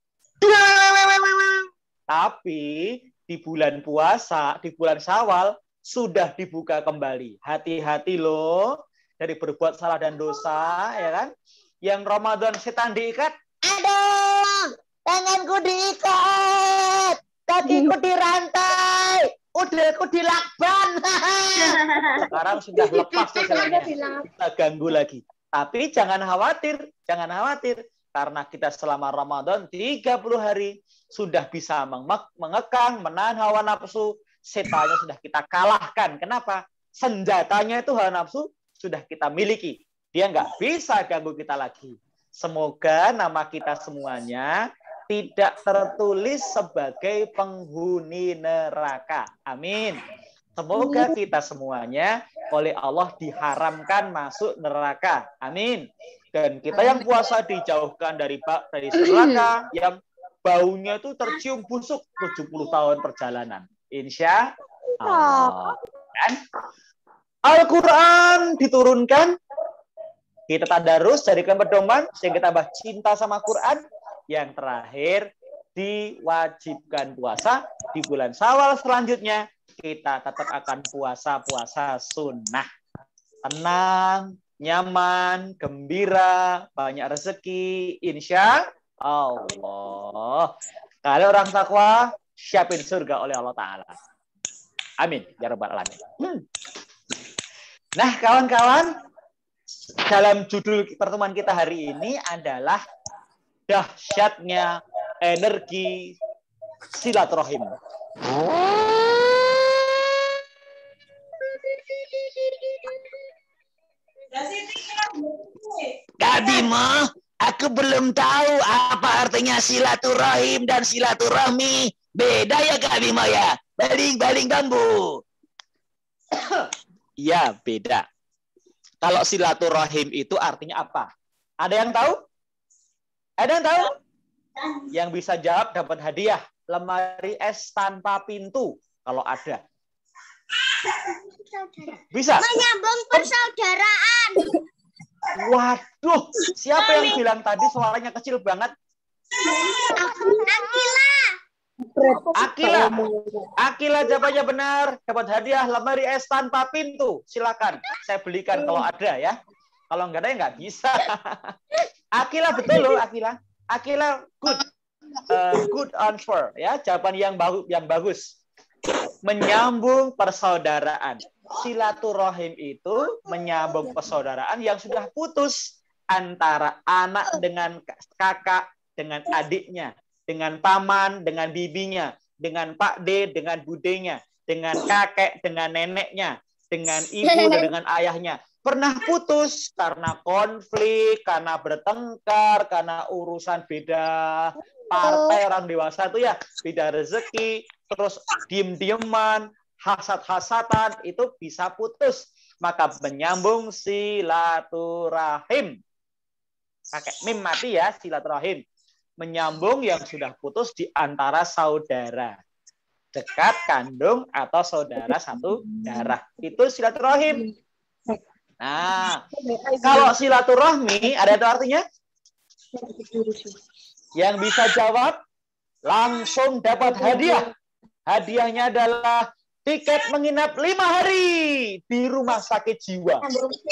Tapi di bulan puasa, di bulan Syawal sudah dibuka kembali. Hati-hati loh dari berbuat salah dan dosa, ya kan? Yang Ramadan setan diikat, aduh, tanganku diikat, kakiku dirantai, udilku dilakban. Sekarang sudah lepas tuh jalannya. Kita ganggu lagi. Tapi jangan khawatir, jangan khawatir. Karena kita selama Ramadan tiga puluh hari sudah bisa mengekang, menahan hawa nafsu, setannya sudah kita kalahkan. Kenapa? Senjatanya itu hawa nafsu sudah kita miliki. Dia nggak bisa ganggu kita lagi. Semoga nama kita semuanya tidak tertulis sebagai penghuni neraka. Amin. Semoga kita semuanya oleh Allah diharamkan masuk neraka. Amin. Dan kita yang puasa dijauhkan dari dari neraka yang baunya itu tercium busuk tujuh puluh tahun perjalanan. Insya Allah. Dan Al-Quran diturunkan. Kita tadarus, jadikan pedoman sehingga kita tambah cinta sama Quran. Yang terakhir, diwajibkan puasa di bulan Syawal selanjutnya. Kita tetap akan puasa-puasa sunnah. Tenang, nyaman, gembira, banyak rezeki, insya Allah. Kalau orang takwa, siapin surga oleh Allah Ta'ala. Amin. Ya Rabbal alamin. Hmm. Nah, kawan-kawan, dalam judul pertemuan kita hari ini adalah dahsyatnya energi silaturahim. Kak Bimo, aku belum tahu apa artinya silaturahim dan silaturahmi. Beda ya Kak Bimo ya? Baling-baling bambu. Iya, beda. Kalau silaturahim itu artinya apa? Ada yang tahu? Ada yang tahu? Yang bisa jawab dapat hadiah. Lemari es tanpa pintu. Kalau ada. Bisa? Menyambung persaudaraan. Waduh, siapa yang bilang tadi suaranya kecil banget? Akila. Akila jawabannya benar. Dapat hadiah lemari es tanpa pintu. Silakan, saya belikan kalau ada ya. Kalau nggak ada ya nggak bisa. Akila betul loh, Akila. Akila good. Uh, good answer ya, jawaban yang bagus yang bagus. Menyambung persaudaraan. Silaturahim itu menyambung persaudaraan yang sudah putus antara anak dengan kakak, dengan adiknya, dengan paman, dengan bibinya, dengan Pak D, dengan budenya, dengan kakek, dengan neneknya, dengan ibu, dan dengan ayahnya. Pernah putus karena konflik, karena bertengkar, karena urusan beda partai orang dewasa itu ya, beda rezeki, terus diem-dieman, hasad-hasatan, itu bisa putus. Maka menyambung silaturahim. Pakai mim mati ya, silaturahim. Menyambung yang sudah putus di antara saudara. Dekat, kandung, atau saudara satu darah. Itu silaturahim. Nah, kalau silaturahmi, ada itu artinya? Yang bisa jawab, langsung dapat hadiah. Hadiahnya adalah tiket menginap lima hari di rumah sakit jiwa.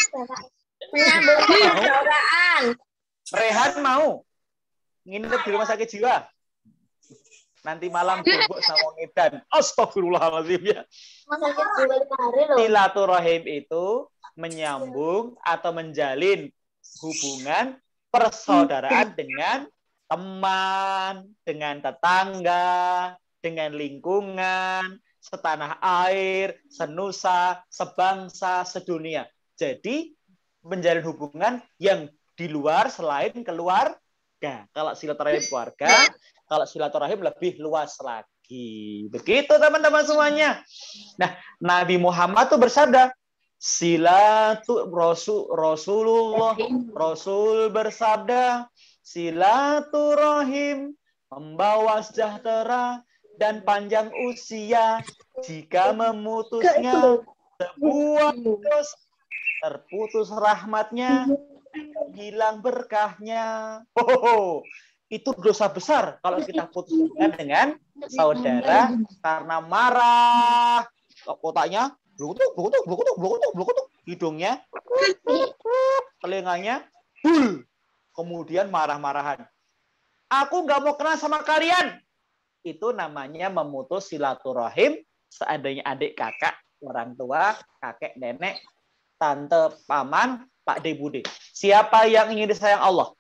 Rehan mau nginep di rumah sakit jiwa? Nanti malam bubuk sama ngedan. Astagfirullahaladzim ya. Silaturahim itu menyambung atau menjalin hubungan persaudaraan dengan teman, dengan tetangga, dengan lingkungan, setanah air, senusa, sebangsa, sedunia. Jadi menjalin hubungan yang di luar selain keluarga. Kalau silaturahim keluarga, kalau silaturahim lebih luas lagi. Begitu teman-teman semuanya. Nah, Nabi Muhammad tuh bersabda, silatu rasul Rasulullah Rasul bersabda, silaturahim membawa sejahtera dan panjang usia. Jika memutusnya sebuah dosa, terputus rahmatnya, hilang berkahnya. Oh, itu dosa besar kalau kita putus hubungan dengan saudara karena marah. Otaknya blukutuk, blukutuk, blukutuk, blukutuk, blukutuk. Hidungnya, telinganya, bul. Kemudian marah-marahan. Aku nggak mau kenal sama kalian. Itu namanya memutus silaturahim. Seandainya adik kakak, orang tua, kakek, nenek, tante, paman, Pak D, Bude. Siapa yang ingin disayang Allah?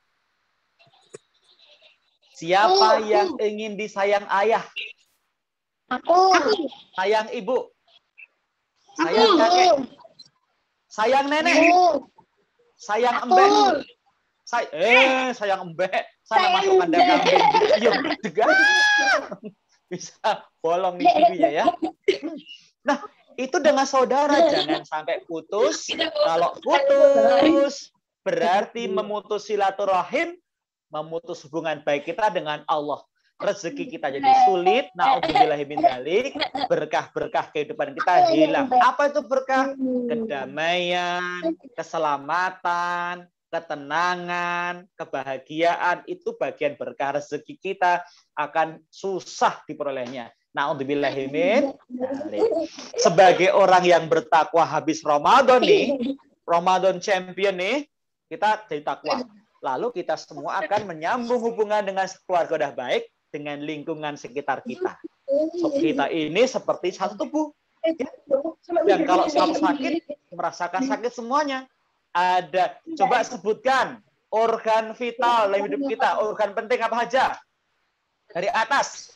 Siapa yang ingin disayang ayah? Aku. Sayang ibu? Sayang kakek? Sayang nenek? Sayang embek? Say eh, sayang embek? Sana masuk kandang kambing. Iya, juga. Bisa bolong di sininya ya. Nah, itu dengan saudara. Jangan sampai putus. Kalau putus, berarti memutus silaturahim, memutus hubungan baik kita dengan Allah. Rezeki kita jadi sulit, na'udzubillahi min dzalik, berkah-berkah kehidupan kita hilang. Apa itu berkah? Kedamaian, keselamatan, ketenangan, kebahagiaan, itu bagian berkah. Rezeki kita akan susah diperolehnya. Na'udzubillahi min dzalik. Sebagai orang yang bertakwa habis Ramadan nih, Ramadan champion nih, kita jadi takwa. Lalu kita semua akan menyambung hubungan dengan keluarga udah baik, dengan lingkungan sekitar kita. So, kita ini seperti satu tubuh. Dan kalau satu sakit, merasakan sakit semuanya. Ada, coba sebutkan organ vital dalam hidup kita. Organ penting apa aja? Dari atas.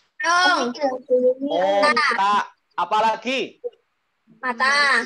Otak. Apalagi? Mata.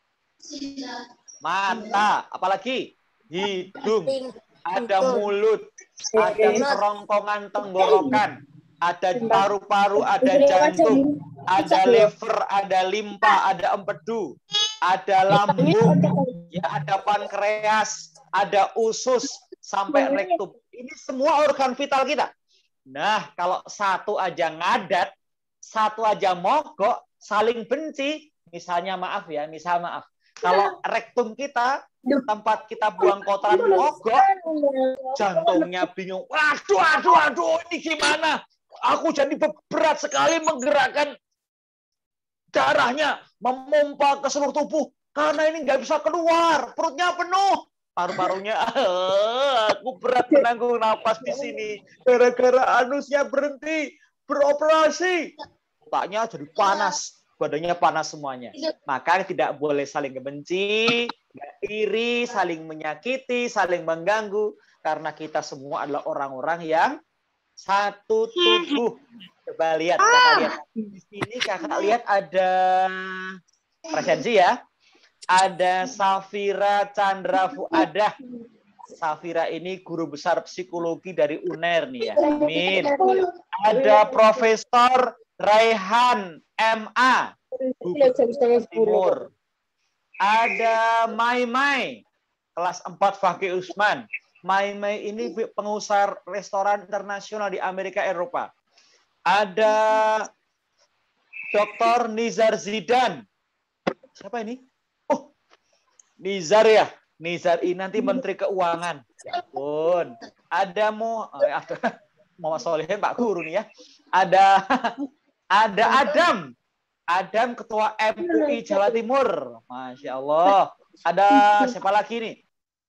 Mata. Apalagi? Hidung. Ada mulut. Ada kerongkongan tenggorokan. Ada paru-paru, ada jantung, ada liver, ada limpa, ada empedu, ada lambung, ya, ada pankreas, ada usus, sampai rektum. Ini semua organ vital kita. Nah, kalau satu aja ngadat, satu aja mogok, saling benci, misalnya maaf ya, misal maaf, Kalau rektum kita, tempat kita buang kotoran mogok, jantungnya bingung. Waduh, aduh, aduh, ini gimana? Aku jadi berat sekali menggerakkan darahnya, memompa ke seluruh tubuh. Karena ini nggak bisa keluar, perutnya penuh. Paru-parunya, aku berat menanggung napas di sini. Gara-gara anusnya berhenti beroperasi. Otaknya jadi panas. Badannya panas semuanya. Maka tidak boleh saling benci, iri, saling menyakiti, saling mengganggu. Karena kita semua adalah orang-orang yang satu tubuh. Coba lihat, kakak lihat. Di sini kakak lihat ada presensi ya. Ada Safira Chandra Fuadah. Safira ini guru besar psikologi dari U N E R nih ya. Amin. Ada Profesor Raihan M A Timur. Ada Mai Mai kelas empat Fakih Usman. Mai Mai ini pengusaha restoran internasional di Amerika Eropa. Ada Doktor Nizar Zidan. Siapa ini? Oh, Nizar ya. Nizar ini nanti Menteri Keuangan. Ya ampun. Ada mau ada Muhammad Solihin Pak Guru nih ya. Ada Ada Adam. Adam Ketua M U I Jawa Timur. Masya Allah. Ada siapa lagi nih?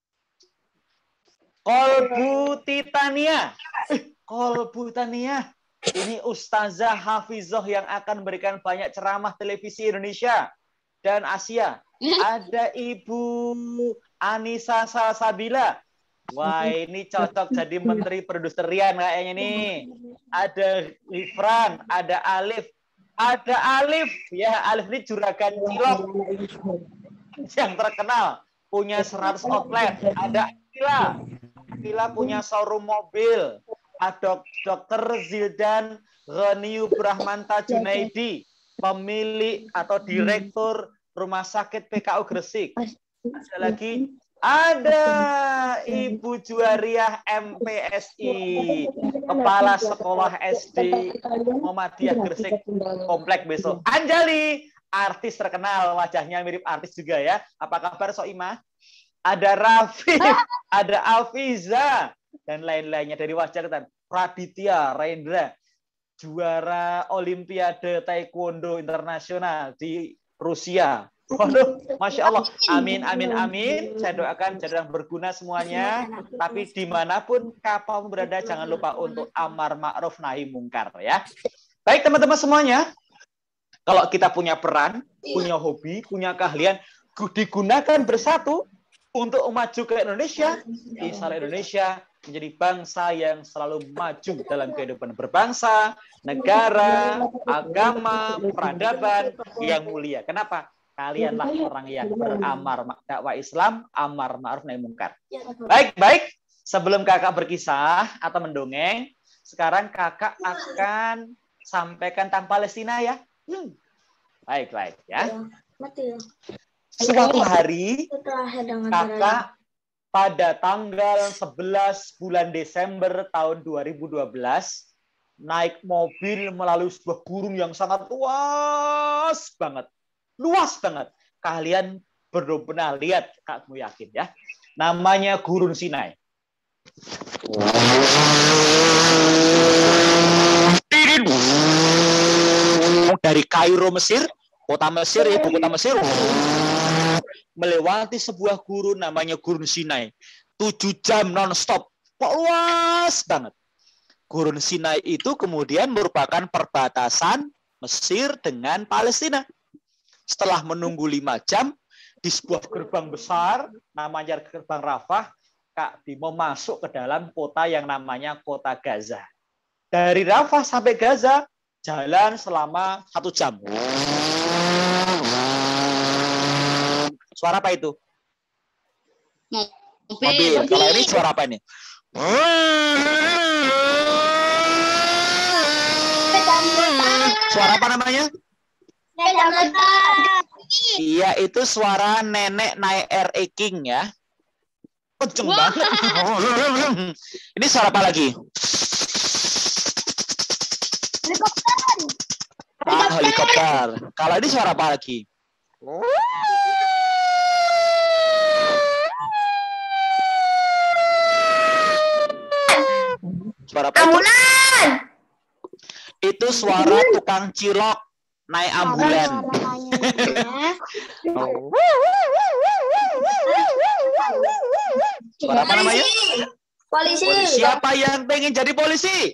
Kolbu Titania. Eh, Kolbu Titania. Ini Ustazah Hafizoh yang akan memberikan banyak ceramah televisi Indonesia dan Asia. Ada Ibu Anissa Salsabila. Wah, ini cocok jadi Menteri Perindustrian kayaknya nih. Ada Ifran, ada Alif. Ada Alif. Ya, Alif ini juragan cilok yang terkenal. Punya seratus outlet. Ada Akila. Akila punya showroom mobil. Ada Dokter Zildan Ghaniyu Brahmanta Junaidi. Pemilik atau direktur Rumah Sakit P K U Gresik. Ada lagi ada Ibu Juwariah M P S I, Kepala Sekolah S D Muhammadiyah Gresik Komplek besok. Anjali, artis terkenal, wajahnya mirip artis juga ya. Apa kabar Soimah? Ada Raffi, ada Alfiza, dan lain-lainnya dari wajah kita. Praditya Rendra, juara Olimpiade Taekwondo Internasional di Rusia. Waduh, Masya Allah. Amin, amin, amin. Saya doakan jadi yang berguna semuanya. Tapi dimanapun kapan berada, jangan lupa untuk amar ma'ruf nahi mungkar ya. Baik teman-teman semuanya. Kalau kita punya peran, punya hobi, punya keahlian, digunakan bersatu untuk maju ke Indonesia. Insya Allah Indonesia menjadi bangsa yang selalu maju dalam kehidupan berbangsa, negara, agama, peradaban yang mulia. Kenapa? Kalianlah orang yang beramar dakwah Islam, amar ma'ruf nahi mungkar. Baik, baik. Sebelum kakak berkisah atau mendongeng, sekarang kakak akan sampaikan tentang Palestina ya. Hmm. Baik, baik ya. Suatu hari kakak pada tanggal sebelas bulan Desember tahun dua ribu dua belas naik mobil melalui sebuah gurun yang sangat luas banget. Luas banget. Kalian belum pernah lihat, kakakmu yakin ya. Namanya Gurun Sinai. Dari Kairo, Mesir, kota Mesir, ibu kota Mesir, melewati sebuah gurun namanya Gurun Sinai. Tujuh jam non-stop. Kok luas banget. Gurun Sinai itu kemudian merupakan perbatasan Mesir dengan Palestina. Setelah menunggu lima jam, di sebuah gerbang besar, namanya gerbang Rafah, Kak Bimo masuk ke dalam kota yang namanya kota Gaza. Dari Rafah sampai Gaza, jalan selama satu jam. Suara apa itu? Mobil. Kalau ini suara apa ini? Suara apa namanya? Iya, itu suara nenek naik R E King ya. Kenceng banget. Ini suara apa lagi? Helikopter. Ah, helikopter. Kalau ini suara apa lagi? Suara apa itu? Itu suara tukang cilok naik ambulan. Oh. Suara apa namanya? Polisi. Siapa yang pengen jadi polisi?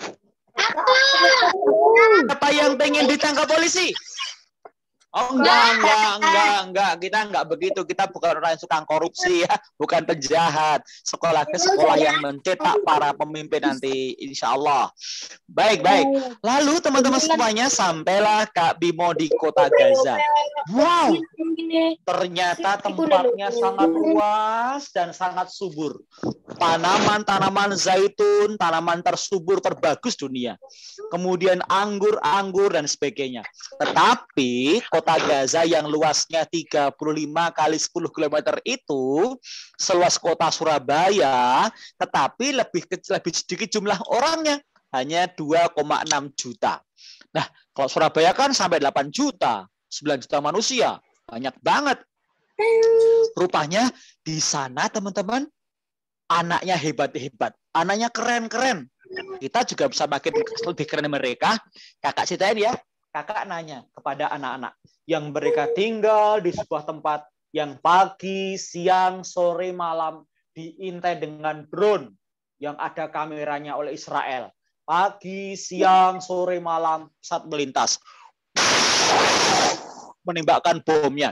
Siapa yang pengen ditangkap polisi? Oh enggak, enggak, enggak, enggak. Kita enggak begitu. Kita bukan orang yang suka korupsi ya, bukan penjahat. Sekolah ke sekolah yang mencetak para pemimpin nanti, insya Allah. Baik, baik. Lalu teman-teman semuanya sampailah Kak Bimo di kota Gaza. Wow, ternyata tempatnya sangat luas dan sangat subur. Tanaman-tanaman zaitun, tanaman tersubur terbagus dunia. Kemudian anggur-anggur dan sebagainya. Tetapi kota Gaza yang luasnya tiga puluh lima kali sepuluh kilometer itu seluas kota Surabaya, tetapi lebih lebih sedikit jumlah orangnya, hanya dua koma enam juta. Nah, kalau Surabaya kan sampai delapan juta, sembilan juta manusia, banyak banget. Rupanya di sana teman-teman anaknya hebat-hebat, anaknya keren-keren. Kita juga bisa makin lebih keren mereka. Kakak ceritain ya. Kakak nanya kepada anak-anak yang mereka tinggal di sebuah tempat yang pagi, siang, sore, malam diintai dengan drone yang ada kameranya oleh Israel. Pagi, siang, sore, malam saat melintas. Menembakkan bomnya.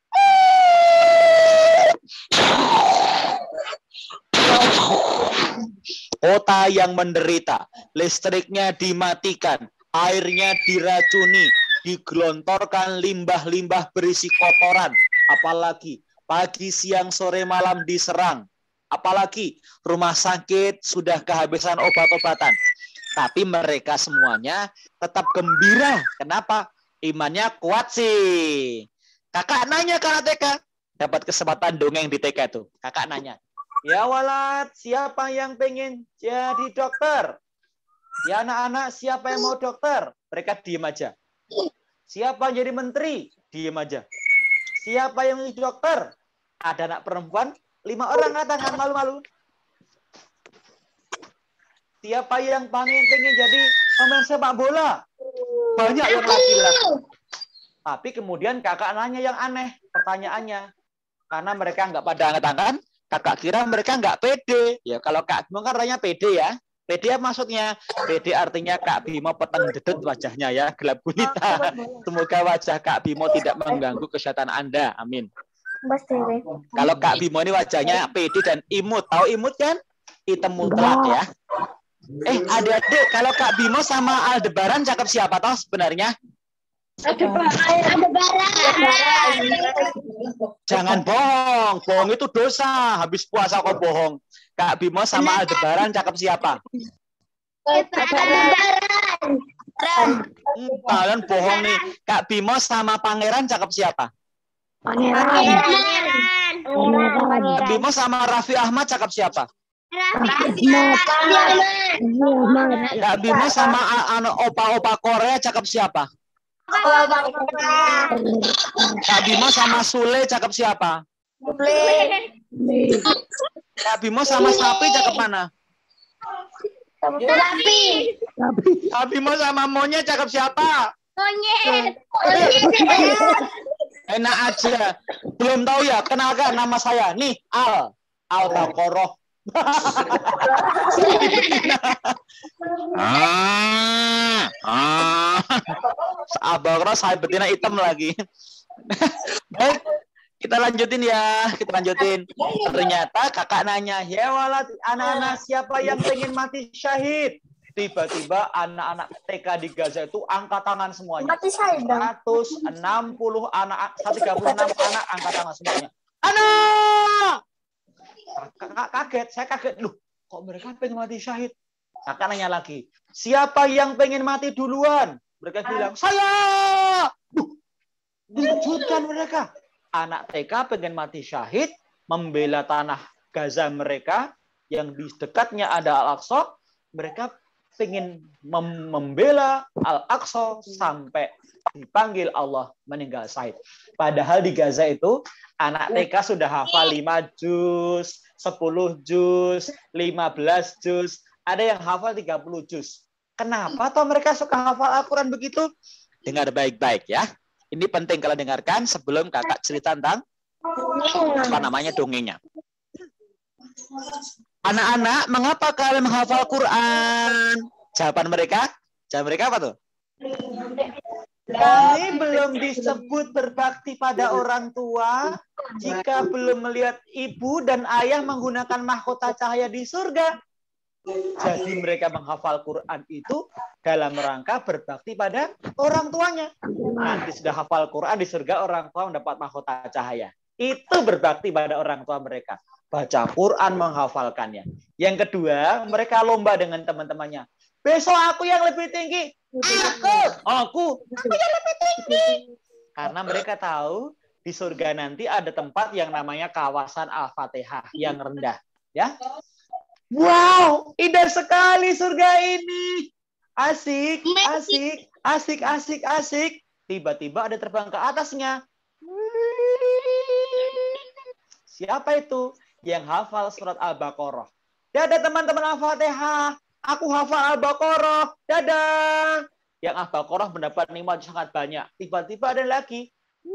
Kota yang menderita, listriknya dimatikan, airnya diracuni, digelontorkan limbah-limbah berisi kotoran, apalagi pagi, siang, sore, malam diserang, apalagi rumah sakit sudah kehabisan obat-obatan. Tapi mereka semuanya tetap gembira. Kenapa? Imannya kuat sih. Kakak nanya ke anak T K, dapat kesempatan dongeng di T K tuh. Kakak nanya, ya walad, siapa yang pengen jadi dokter? Ya anak-anak, siapa yang mau dokter? Mereka diem aja. Siapa yang jadi menteri? Diem aja. Siapa yang jadi dokter? Ada anak perempuan, lima orang katakan malu-malu. Siapa yang pengen pengen jadi pemain sepak bola? Banyak yang laki-laki. Tapi kemudian kakak nanya yang aneh pertanyaannya. Karena mereka nggak pada angkat tangan, kakak kira mereka nggak pede. Ya kalau Kak Bimo kan orangnya pede ya. Pede maksudnya, pede artinya Kak Bimo peteng dedut wajahnya ya, gelap gulita. Semoga wajah Kak Bimo tidak mengganggu kesehatan Anda. Amin. Kalau Kak Bimo ini wajahnya pede dan imut. Tahu imut kan? Hitam mutlak ya. Eh adik-adik, kalau Kak Bimo sama Aldebaran cakep siapa toh sebenarnya? Jangan bohong, bohong itu dosa. Habis puasa kok bohong. Kak Bimo sama Aldebaran cakep siapa? Aldebaran. Hmm, kalian bohong nih. Kak Bimo sama Pangeran cakep siapa? Pangeran. Kak Bimo sama Raffi Ahmad cakep siapa? Kak Bimo sama anu opa-opa Korea cakep siapa? Kak Bimo sama Sule cakep siapa? Kak Bimo sama sapi cakep mana? Sapi. Kak Bimo sama monyet cakep siapa? Monyet. Enak aja. Belum tahu ya, kenalkan nama saya. Nih, Al. Al Baqarah. ah, ah. Al-Baqarah saya betina hitam lagi. Baik, kita lanjutin ya, kita lanjutin. Ternyata kakak nanya, ya walad, anak-anak siapa yang pengen mati syahid? Tiba-tiba anak-anak T K di Gaza itu angkat tangan semuanya. seratus enam puluh anak, seratus tiga puluh enam anak angkat tangan semuanya. Anak! Kakak kaget, saya kaget. Loh, kok mereka pengen mati syahid? Kakak nanya lagi, siapa yang pengen mati duluan? Mereka bilang, saya! Duh, mengejutkan mereka. Anak T K pengen mati syahid, membela tanah Gaza mereka, yang di dekatnya ada Al-Aqsa, mereka pengen mem membela Al-Aqsa sampai dipanggil Allah meninggal syahid. Padahal di Gaza itu, anak T K sudah hafal lima juz, sepuluh juz, lima belas juz, ada yang hafal tiga puluh juz. Kenapa toh mereka suka hafal Al-Quran begitu? Dengar baik-baik ya. Ini penting kalian dengarkan sebelum kakak cerita tentang apa namanya dongengnya. Anak-anak, mengapa kalian menghafal Quran? Jawaban mereka, jawaban mereka apa tuh? Kami belum disebut berbakti pada orang tua jika belum melihat ibu dan ayah menggunakan mahkota cahaya di surga. Jadi mereka menghafal Quran itu dalam rangka berbakti pada orang tuanya. Nanti sudah hafal Quran di surga, orang tua mendapat mahkota cahaya. Itu berbakti pada orang tua mereka. Baca Quran, menghafalkannya. Yang kedua, mereka lomba dengan teman-temannya. Besok aku yang lebih tinggi. Aku, aku, aku yang lebih tinggi. Karena mereka tahu di surga nanti ada tempat yang namanya kawasan Al-Fatihah yang rendah. Ya. Wow, indah sekali surga ini. Asik, asik, asik, asik, asik. Tiba-tiba ada terbang ke atasnya. Siapa itu? Yang hafal surat Al-Baqarah. Dadah teman-teman Al-Fatihah. Aku hafal Al-Baqarah. Dadah. Yang Al-Baqarah mendapat nikmat sangat banyak. Tiba-tiba ada lagi.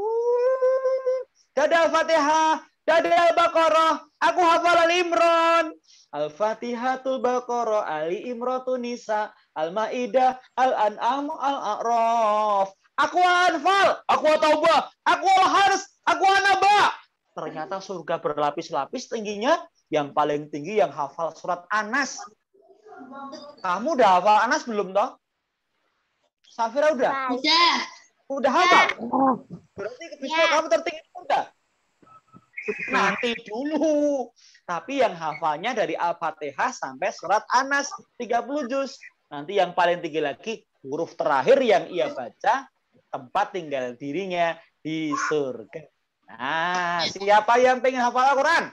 Dadah Al-Fatihah. Dadah Al-Baqarah. Aku hafal Al-Imran. Al-Fatihatul Baqarah, Ali Imratun Nisa, Al-Maidah, Al-An'am, Al-A'raf. Aku hafal, aku taubah, aku harus, aku naba. Ternyata surga berlapis-lapis tingginya, yang paling tinggi yang hafal surat Anas. Kamu udah hafal Anas belum toh? Safira udah? Udah. Udah hafal? Berarti bisa kamu tertinggi udah? Nanti dulu. Tapi yang hafalnya dari Al-Fatihah sampai surat Anas tiga puluh juz. Nanti yang paling tinggi lagi huruf terakhir yang ia baca tempat tinggal dirinya di surga. Nah, siapa yang pengen hafal Al-Quran?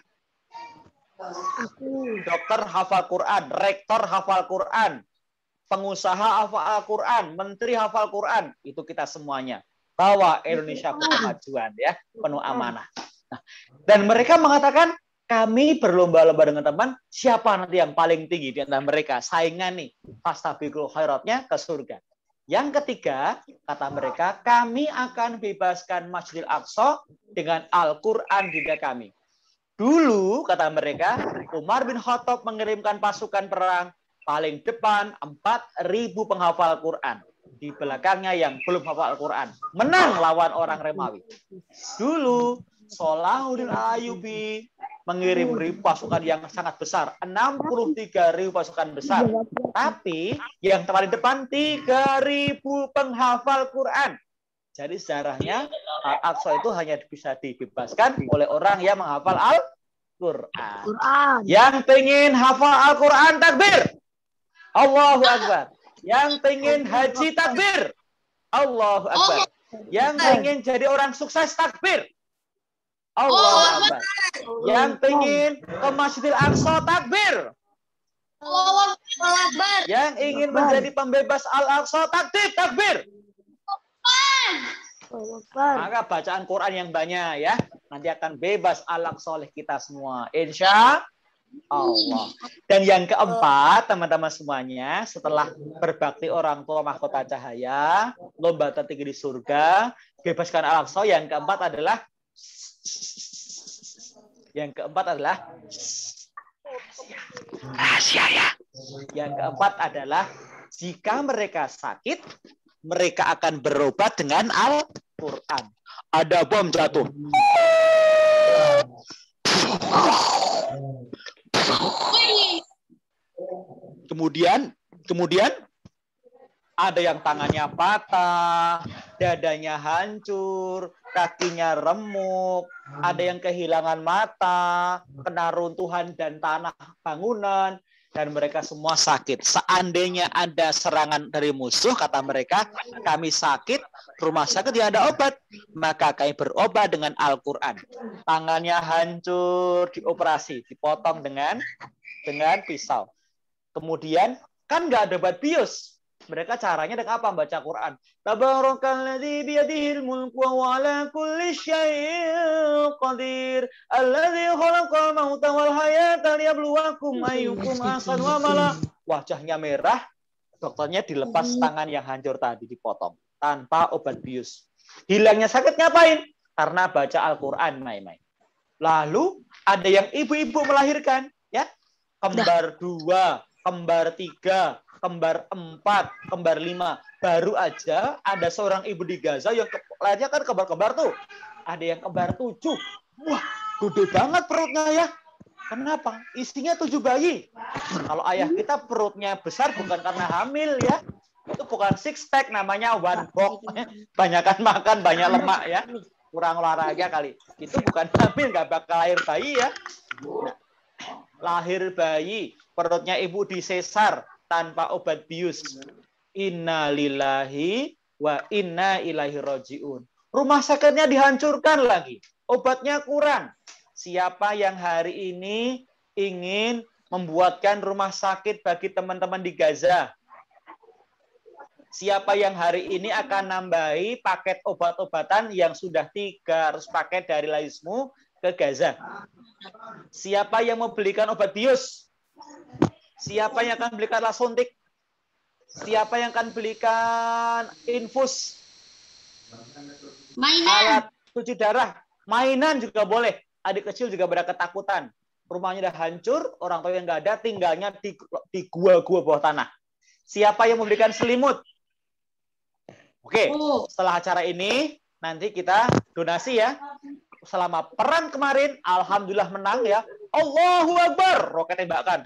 Dokter hafal Quran, rektor hafal Quran, pengusaha hafal Al-Quran, menteri hafal Quran. Itu kita semuanya. Bawa Indonesia berkemajuan ya, penuh amanah. Nah, dan mereka mengatakan, kami berlomba-lomba dengan teman, siapa nanti yang paling tinggi di antara mereka? Saingan nih, fastabiqul khairatnya ke surga. Yang ketiga, kata mereka, kami akan bebaskan Masjidil Aqsa dengan Al-Quran di dada kami. Dulu, kata mereka, Umar bin Khattab mengirimkan pasukan perang, paling depan empat ribu penghafal Quran. Di belakangnya yang belum hafal Al-Quran. Menang lawan orang Romawi. Dulu, Salahuddin Al-Ayyubi mengirim ribu pasukan yang sangat besar, enam puluh tiga ribu pasukan besar. Tapi yang paling depan tiga ribu penghafal Quran. Jadi sejarahnya Al-Aqsa itu hanya bisa dibebaskan oleh orang yang menghafal Al-Quran. Yang pengen hafal Al-Quran takbir. Allahu Akbar. Yang pengen haji takbir. Allahu Akbar. Yang pengen jadi orang sukses takbir. Allahu Akbar. Yang pengen ke Masjidil Aqsa takbir. Allahu Akbar. Yang ingin menjadi pembebas Al-Aqsa takbir takbir. Maka bacaan Quran yang banyak ya, nanti akan bebas Al-Aqsa oleh kita semua. Insya Allah. Dan yang keempat, teman-teman semuanya, setelah berbakti orang tua mahkota cahaya, lomba tertinggi di surga, bebaskan Al-Aqsa, yang keempat adalah Yang keempat adalah rahasia ya. Yang keempat adalah jika mereka sakit, mereka akan berobat dengan Al-Quran. Ada bom jatuh. Kemudian, kemudian ada yang tangannya patah, dadanya hancur, kakinya remuk, ada yang kehilangan mata, kena runtuhan dan tanah bangunan, dan mereka semua sakit. Seandainya ada serangan dari musuh, kata mereka, kami sakit, rumah sakit tidak ada obat, maka kami berobat dengan Al-Quran. Tangannya hancur, dioperasi, dipotong dengan dengan pisau. Kemudian, kan nggak ada obat bius. Mereka caranya dengan apa? Baca Quran. Tabarakalladzi biyadihil mulku wa huwa ala kulli syai'in qadir. Alladzi khalaqal mauta wal hayata liyabluwakum ayyukum ahsanu amala wajahnya merah, dokternya dilepas tangan yang hancur tadi, dipotong tanpa obat bius. Hilangnya sakit ngapain? Karena baca Al-Quran, Mai-Mai. Lalu ada yang ibu-ibu melahirkan, ya, kembar dua, kembar tiga, kembar empat, kembar lima. Baru aja ada seorang ibu di Gaza yang lahirnya kan kembar-kembar tuh. Ada yang kembar tujuh. Wah, gede banget perutnya ya. Kenapa? Isinya tujuh bayi. Kalau ayah kita perutnya besar bukan karena hamil ya. Itu bukan six pack, namanya one box. Banyakan makan, banyak lemak ya. Kurang olahraga kali. Itu bukan hamil, nggak bakal lahir bayi ya. Nah, lahir bayi, perutnya ibu disesar tanpa obat bius. Inna lillahi wa inna ilaihi roji'un. Rumah sakitnya dihancurkan lagi. Obatnya kurang. Siapa yang hari ini ingin membuatkan rumah sakit bagi teman-teman di Gaza? Siapa yang hari ini akan nambahi paket obat-obatan yang sudah tiga ratus paket dari Laismu ke Gaza? Siapa yang mau belikan obat bius? Siapa yang akan belikan lasuntik? Siapa yang akan belikan infus? Mainan. Alat cuci darah. Mainan juga boleh. Adik kecil juga berada ketakutan. Rumahnya udah hancur, orang tua yang nggak ada, tinggalnya di, di gua-gua bawah tanah. Siapa yang memberikan selimut? Oke, setelah acara ini, nanti kita donasi ya. Selama perang kemarin, alhamdulillah menang ya. Allahu Akbar, roket tembakan.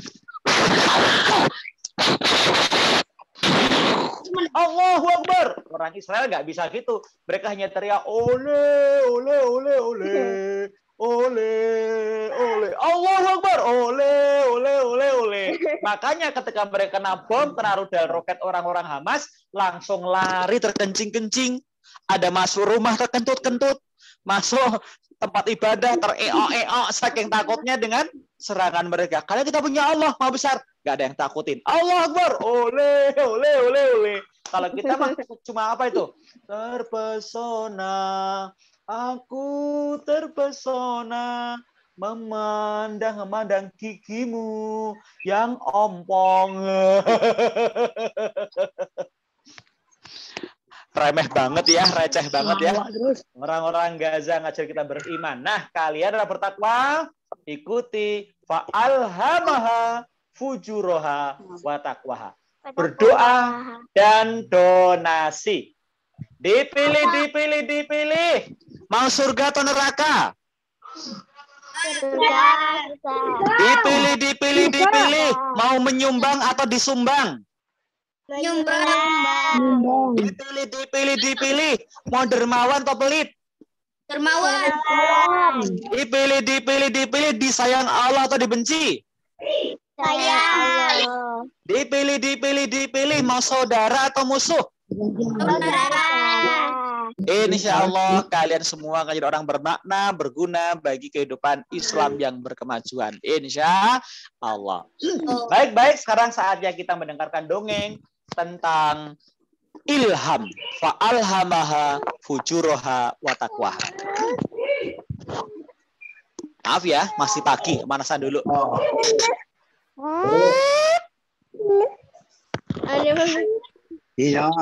Allahu Akbar. Orang Israel nggak bisa gitu. Mereka hanya teriak, ole, ole, ole, ole. Ole, ole, Allahu Akbar, ole, ole, ole, ole. Makanya ketika mereka kena bom, kena rudal roket orang-orang Hamas, langsung lari terkencing-kencing. Ada masuk rumah terkentut-kentut, masuk tempat ibadah tereo-eo, saking takutnya dengan serangan mereka. Karena kita punya Allah Maha Besar, nggak ada yang takutin. Allah Akbar, ole, ole, ole, ole. Kalau kita mah cuma apa itu? Terpesona. Aku terpesona memandang-memandang gigimu yang ompong. Remeh banget ya, receh banget ya. Orang-orang Gaza ngajar kita beriman. Nah, kalian adalah bertakwa, ikuti fa'alhamaha fujuroha wa taqwaha. Berdoa dan donasi. Dipilih, dipilih, dipilih. Mau surga atau neraka? Dipilih, dipilih, dipilih. Mau menyumbang atau disumbang? Menyumbang. Dipilih, dipilih, dipilih. Mau dermawan atau pelit? Dermawan. Dipilih, dipilih, dipilih. Disayang Allah atau dibenci? Sayang. Dipilih, dipilih, dipilih. Mau saudara atau musuh? Insya Allah kalian semua akan jadi orang bermakna, berguna bagi kehidupan Islam yang berkemajuan. Insya Allah. Baik-baik, sekarang saatnya kita mendengarkan dongeng tentang ilham. Fa'alhamaha fujuroha wa taqwaha. Maaf ya, masih pagi. Pemanasan dulu. Iya.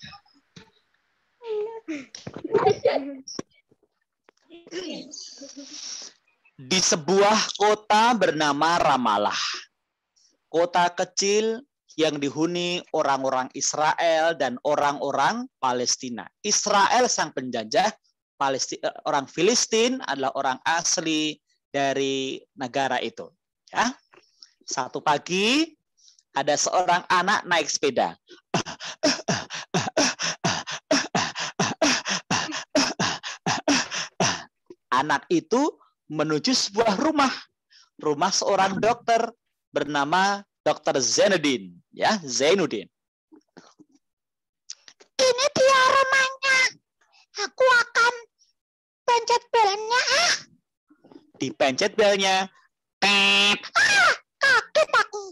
Di sebuah kota bernama Ramallah, kota kecil yang dihuni orang-orang Israel dan orang-orang Palestina. Israel sang penjajah, Palestina, orang Filistin adalah orang asli dari negara itu. Ya. Satu pagi ada seorang anak naik sepeda. Anak itu menuju sebuah rumah, rumah seorang dokter bernama Dokter Zainuddin, ya Zainuddin. Ini dia rumahnya. Aku akan pencet belnya. Ah, Dipencet belnya. Pep. ah kaget aku.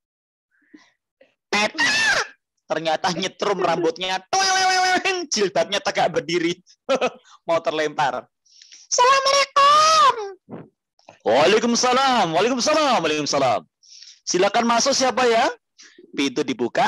Pep. Ternyata nyetrum rambutnya. Tueng, jilbabnya tegak berdiri. Mau terlempar. Assalamualaikum. Waalaikumsalam, waalaikumsalam, waalaikumsalam. Silakan masuk siapa ya? pintu dibuka.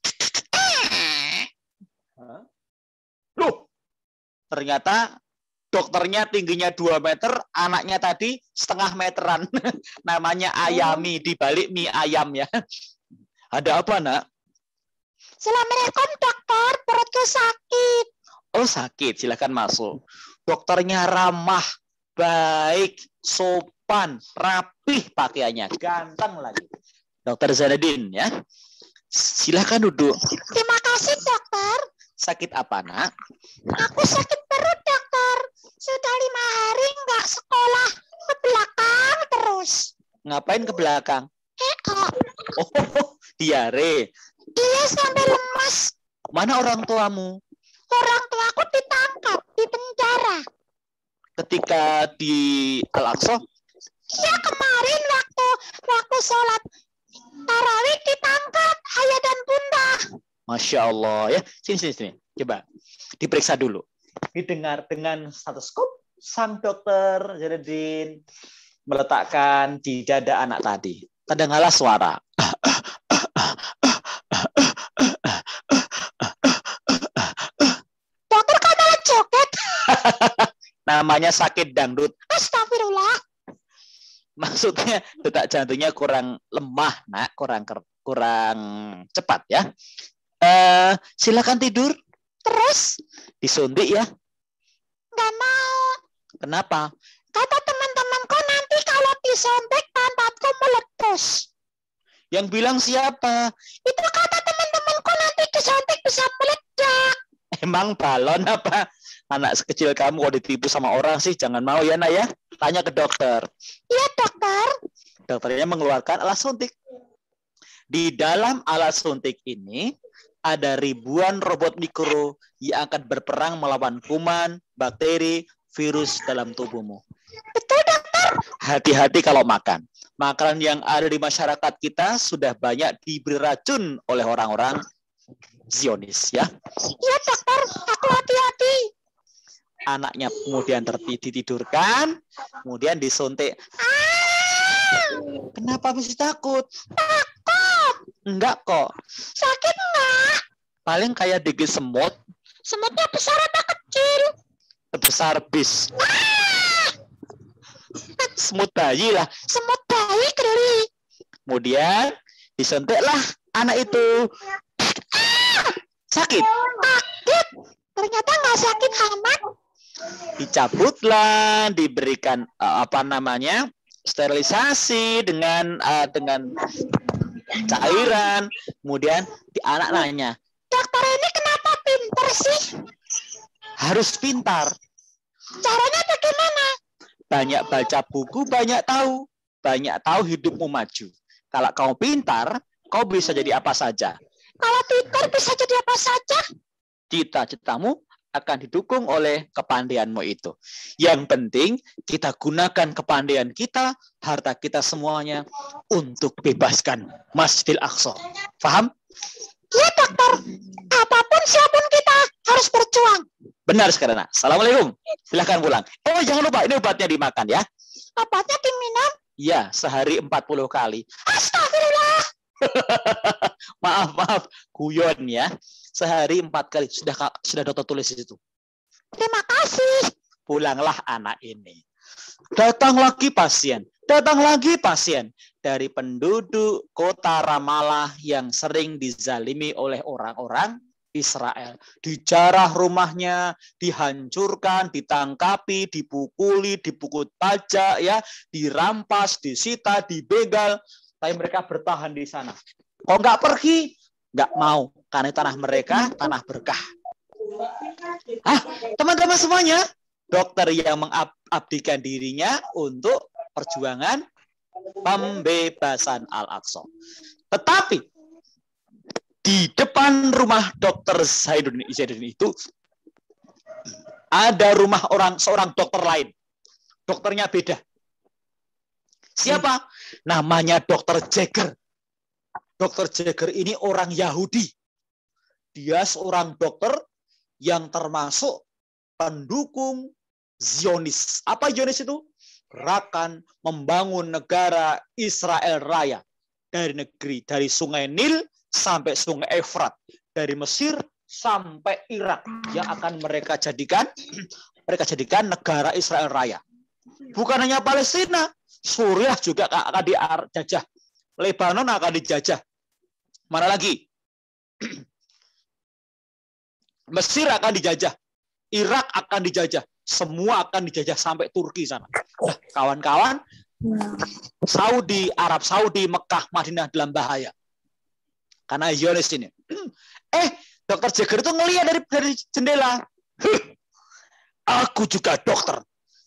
Loh, ternyata dokternya tingginya dua meter, anaknya tadi setengah meteran. Namanya Ayami, di balik mie ayam ya. Ada apa, nak? Assalamualaikum dokter, perutku sakit. Oh sakit, silakan masuk. Dokternya ramah, baik, sopan, rapih pakaiannya, ganteng lagi. Dokter Zainuddin ya. Silakan duduk. Terima kasih dokter. Sakit apa, nak? Aku sakit perut dokter. Sudah lima hari nggak sekolah, ke belakang terus. Ngapain ke belakang? Eh, oh. Oh, diare. Iya sampai lemas. Mana orang tuamu? Orang tuaku ditangkap di penjara. Ketika di Al-Aqsa? Ya kemarin waktu waktu sholat tarawih ditangkap ayah dan bunda. Masya Allah ya. Sini sini sini. Coba diperiksa dulu. Didengar dengan stetoskop. Sang dokter Zainuddin meletakkan di dada anak tadi. Terdengarlah suara. Dokter kok malah joget? Namanya sakit dangdut. Astagfirullah. Maksudnya detak jantungnya kurang lemah, nak, kurang kurang cepat ya. Eh, silakan tidur. Terus? Disuntik ya? Nggak mau. Kenapa? Kata teman-temanku nanti kalau disuntik pantatku meletus. Yang bilang siapa? Itu kata teman-temanku nanti disuntik bisa meledak. Emang balon apa? Anak sekecil kamu kalau ditipu sama orang sih jangan mau ya, nak ya. Tanya ke dokter. Iya dokter. Dokternya mengeluarkan alat suntik. Di dalam alat suntik ini ada ribuan robot mikro yang akan berperang melawan kuman, bakteri, virus dalam tubuhmu. Betul dokter. Hati-hati kalau makan. Makanan yang ada di masyarakat kita sudah banyak diberi racun oleh orang-orang Zionis ya. Iya dokter, aku hati-hati. Anaknya kemudian ditidurkan, kemudian disuntik. Ah! Kenapa mesti takut? Takut. Enggak kok. Sakit enggak? Paling kayak digigit semut. Semutnya besar atau kecil? Besar bis. Ah! Semut bayi lah. Semut bayi geli. Kemudian disuntiklah anak itu. Ah! Sakit. Sakit. Ternyata nggak sakit anak. Dicabutlah, diberikan uh, apa namanya sterilisasi dengan uh, dengan cairan. Kemudian di anak nanya, dokter ini kenapa pinter sih? Harus pintar. Caranya bagaimana? Banyak baca buku, banyak tahu. Banyak tahu hidupmu maju. Kalau kau pintar, kau bisa jadi apa saja. Kalau pintar bisa jadi apa saja? Cita-citamu akan didukung oleh kepandaianmu itu. Yang penting kita gunakan kepandaian kita, harta kita semuanya untuk bebaskan Masjidil Aqsa. Paham? Iya dokter. Apapun siapapun kita harus berjuang. Benar sekali, nak. Assalamualaikum. Silahkan pulang. Oh jangan lupa ini obatnya dimakan ya. Obatnya diminum? Ya, sehari empat puluh kali. Astagfirullah. maaf, maaf. Guyon ya. Sehari empat kali. Sudah sudah dokter tulis di situ. Terima kasih. Pulanglah anak ini. Datang lagi pasien. Datang lagi pasien. Dari penduduk kota Ramallah yang sering dizalimi oleh orang-orang Israel. Dijarah rumahnya, dihancurkan, ditangkapi, dipukuli, dipukul pajak, ya, dirampas, disita, dibegal. Tapi mereka bertahan di sana. Kok nggak pergi? Nggak mau. Karena tanah mereka, tanah berkah. Ah, teman-teman semuanya, dokter yang mengabdikan dirinya untuk perjuangan pembebasan Al-Aqsa. Tetapi di depan rumah dokter Zainuddin itu ada rumah orang seorang dokter lain. Dokternya beda. Siapa? Namanya dokter Jagger. Dokter Jagger ini orang Yahudi. Dia seorang dokter yang termasuk pendukung Zionis. Apa Zionis itu? Gerakan membangun negara Israel Raya. Dari negeri, dari sungai Nil sampai Sungai Efrat, dari Mesir sampai Irak yang akan mereka jadikan mereka jadikan negara Israel Raya. Bukan hanya Palestina, Suriah juga akan dijajah, Lebanon akan dijajah. Mana lagi? Mesir akan dijajah, Irak akan dijajah, semua akan dijajah sampai Turki sana. Nah, kawan-kawan, Saudi, Arab Saudi, Mekah, Madinah dalam bahaya. Karena Zionis ini. Eh, dokter Jagger itu ngelihat dari dari jendela. Aku juga dokter.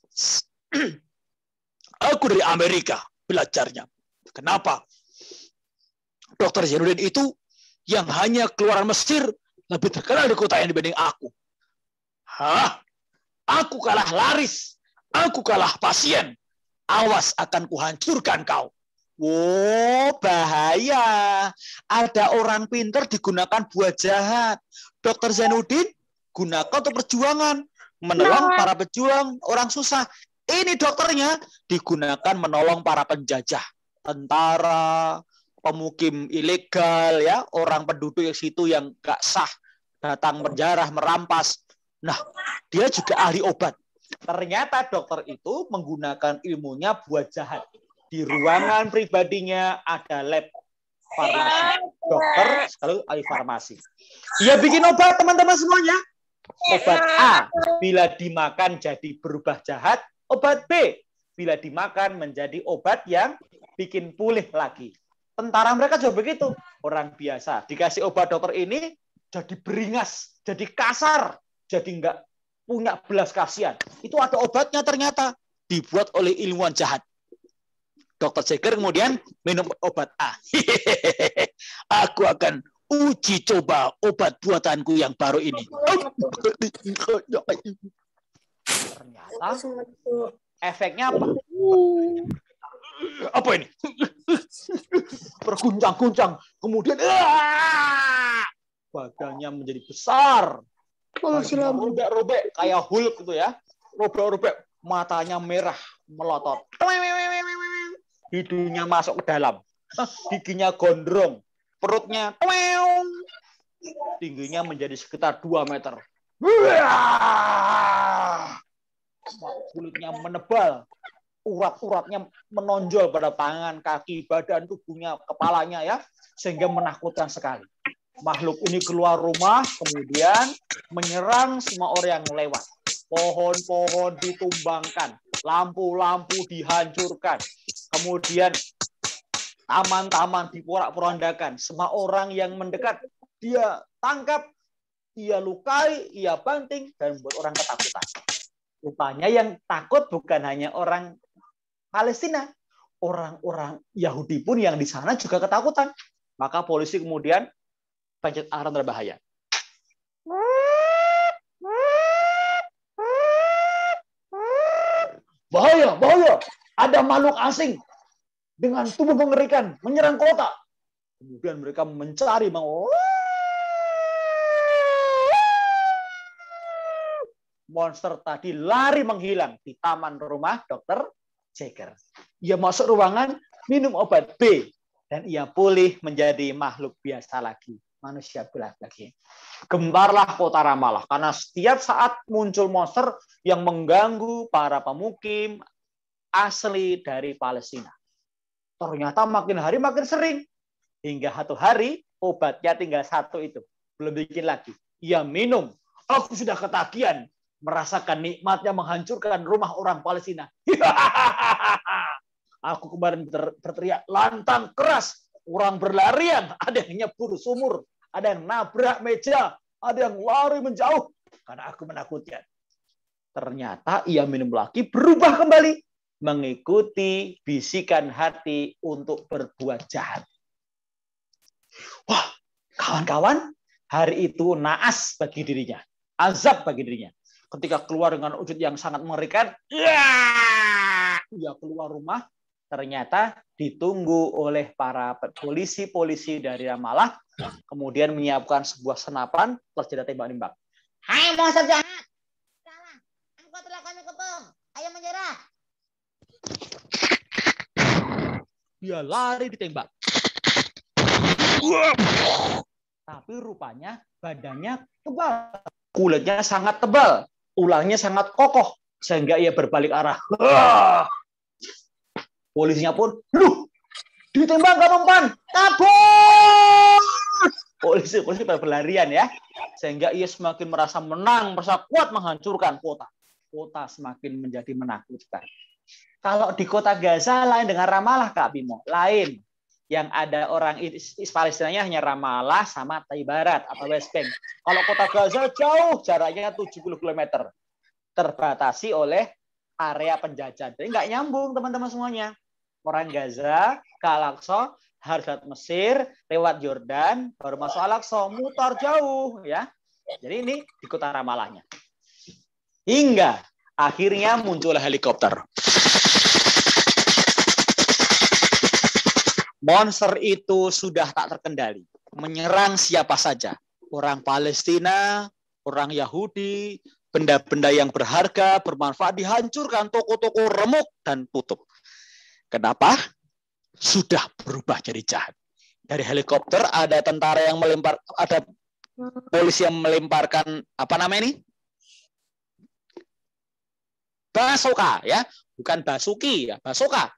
Aku dari Amerika belajarnya. Kenapa? Dokter Zainuddin itu yang hanya keluaran Mesir lebih terkenal di kota yang dibanding aku. Hah? Aku kalah laris. Aku kalah pasien. Awas akan kuhancurkan kau. Wow, bahaya. Ada orang pintar digunakan buat jahat. dokter Zainuddin gunakan untuk perjuangan. Menolong para pejuang, orang susah. Ini dokternya digunakan menolong para penjajah. Tentara, pemukim ilegal, ya, orang penduduk yang situ yang gak sah. Datang menjarah, merampas. Nah, dia juga ahli obat. Ternyata dokter itu menggunakan ilmunya buat jahat. Di ruangan pribadinya ada lab farmasi. Dokter sekaligus ahli farmasi. Dia bikin obat, teman-teman semuanya. Obat A, bila dimakan jadi berubah jahat. Obat B, bila dimakan menjadi obat yang bikin pulih lagi. Tentara mereka juga begitu. Orang biasa dikasih obat dokter ini jadi beringas, jadi kasar, jadi enggak punya belas kasihan. Itu ada obatnya ternyata. Dibuat oleh ilmuwan jahat. dokter Jagger kemudian minum obat A. Aku akan uji coba obat buatanku yang baru ini. Ternyata efeknya apa? Apa ini? Berguncang-guncang. Kemudian badannya menjadi besar. Robek-robek kayak Hulk gitu ya. Robek-robek, matanya merah melotot. Hidungnya masuk ke dalam. Giginya gondrong. Perutnya tingginya menjadi sekitar dua meter. Kulitnya menebal. Urat-uratnya menonjol pada tangan, kaki, badan, tubuhnya, kepalanya ya, sehingga menakutkan sekali. Makhluk ini keluar rumah, kemudian menyerang semua orang yang lewat. Pohon-pohon ditumbangkan, lampu-lampu dihancurkan, kemudian taman-taman diporak-porandakan. Semua orang yang mendekat, dia tangkap, ia lukai, ia banting, dan membuat orang ketakutan. Rupanya yang takut bukan hanya orang Palestina, orang-orang Yahudi pun yang di sana juga ketakutan. Maka polisi kemudian pencet alarm berbahaya. Bahaya, bahaya. Ada makhluk asing dengan tubuh mengerikan menyerang kota. Kemudian mereka mencari, mau monster tadi lari menghilang di taman rumah dokter Jagger. Ia masuk ruangan, minum obat B, dan ia pulih menjadi makhluk biasa lagi, manusia biasa lagi. Gemparlah kota Ramallah karena setiap saat muncul monster yang mengganggu para pemukim asli dari Palestina. Ternyata makin hari makin sering. Hingga satu hari obatnya tinggal satu itu. Belum bikin lagi. Ia minum. Aku sudah ketagihan. Merasakan nikmatnya menghancurkan rumah orang Palestina. Aku kemarin berteriak lantang keras. Orang berlarian. Ada yang nyebur sumur. Ada yang nabrak meja. Ada yang lari menjauh. Karena aku menakutkan. Ternyata ia minum lagi berubah kembali. Mengikuti bisikan hati untuk berbuat jahat. Wah, kawan-kawan, hari itu naas bagi dirinya. Azab bagi dirinya. Ketika keluar dengan wujud yang sangat mengerikan, ia keluar rumah, ternyata ditunggu oleh para polisi-polisi dari Ramallah, kemudian menyiapkan sebuah senapan, terjadi tembak-tembak. Hai monster jahat, sekarang engkau telah kami kepung, ayo menyerah. Dia lari ditembak. Tapi rupanya badannya tebal. Kulitnya sangat tebal. Tulangnya sangat kokoh. Sehingga ia berbalik arah. Polisinya pun, "Loh, ditembak umpan, kabur!" Polisi polisi berlarian ya, sehingga ia semakin merasa menang, merasa kuat menghancurkan kota. Kota semakin menjadi menakutkan. Kalau di kota Gaza lain dengan Ramallah, Kak Bimo, lain. Yang ada orang Palestinanya hanya Ramallah sama Taibarat atau West Bank. Kalau kota Gaza jauh, jaraknya tujuh puluh kilometer, terbatasi oleh area penjajah. Jadi nggak nyambung teman-teman semuanya. Orang Gaza ke Al-Aqsa harus lewat Mesir, lewat Yordan, baru masuk Al-Aqsa, mutar jauh ya. Jadi ini di kota Ramallahnya. Hingga akhirnya muncul helikopter. Monster itu sudah tak terkendali, menyerang siapa saja. Orang Palestina, orang Yahudi, benda-benda yang berharga, bermanfaat dihancurkan, toko-toko remuk dan tutup. Kenapa? Sudah berubah jadi jahat. Dari helikopter ada tentara yang melempar, ada polisi yang melemparkan apa namanya ini? Basoka ya, bukan basuki ya, basoka.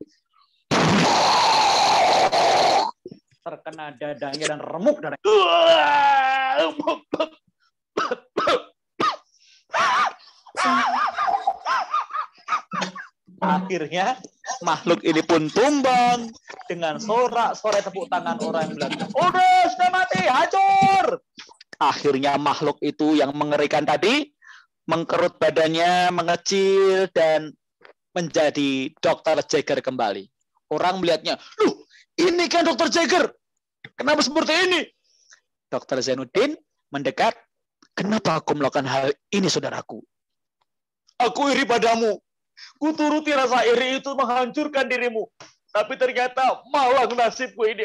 Terkena dadanya dan remuk dan akhirnya makhluk ini pun tumbang dengan sorak-sorai tepuk tangan orang yang bilang, "Udah, sudah mati, hancur." Akhirnya makhluk itu yang mengerikan tadi mengkerut badannya, mengecil dan menjadi dokter Jagger kembali. Orang melihatnya, "Loh, ini kan dokter Jagger. Kenapa seperti ini?" dokter Zainuddin mendekat, "Kenapa aku melakukan hal ini, saudaraku? Aku iri padamu. Kuturuti rasa iri itu menghancurkan dirimu. Tapi ternyata malang nasibku ini.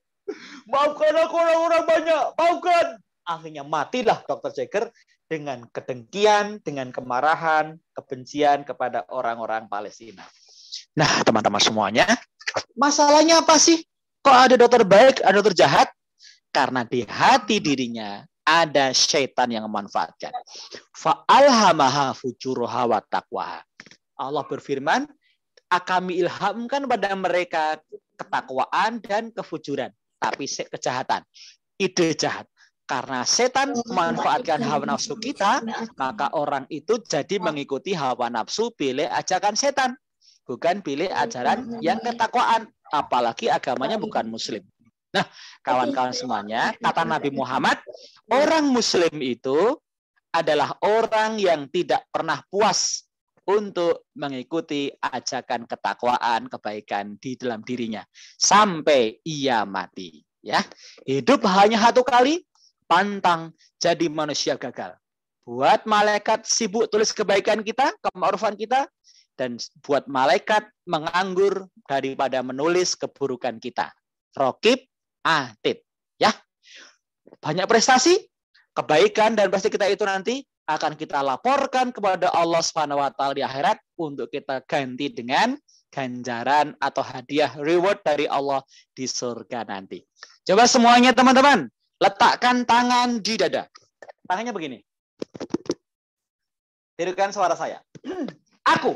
Maafkan aku orang-orang banyak. Maafkan." Akhirnya matilah dokter Jagger dengan kedengkian, dengan kemarahan, kebencian kepada orang-orang Palestina. Nah, teman-teman semuanya, masalahnya apa sih? Kok ada dokter baik, ada dokter jahat? Karena di hati dirinya ada syaitan yang memanfaatkan. Fa'alhamaha fujuraha wa taqwaha. Allah berfirman, kami ilhamkan pada mereka ketakwaan dan kefujuran. Tapi kejahatan, ide jahat. Karena setan memanfaatkan hawa nafsu kita, maka orang itu jadi mengikuti hawa nafsu pilih ajakan setan. Bukan pilih ajaran yang ketakwaan. Apalagi agamanya bukan muslim. Nah, kawan-kawan semuanya, kata Nabi Muhammad, orang muslim itu adalah orang yang tidak pernah puas untuk mengikuti ajakan ketakwaan, kebaikan di dalam dirinya sampai ia mati. Ya, hidup hanya satu kali, pantang jadi manusia gagal. Buat malaikat sibuk tulis kebaikan kita, kema'rufan kita, dan buat malaikat menganggur daripada menulis keburukan kita. Raqib atid. Ya, banyak prestasi, kebaikan, dan pasti kita itu nanti akan kita laporkan kepada Allah Subhanahu wa taala di akhirat untuk kita ganti dengan ganjaran atau hadiah reward dari Allah di surga nanti. Coba semuanya teman-teman, letakkan tangan di dada. Tangannya begini. Tirukan suara saya. Aku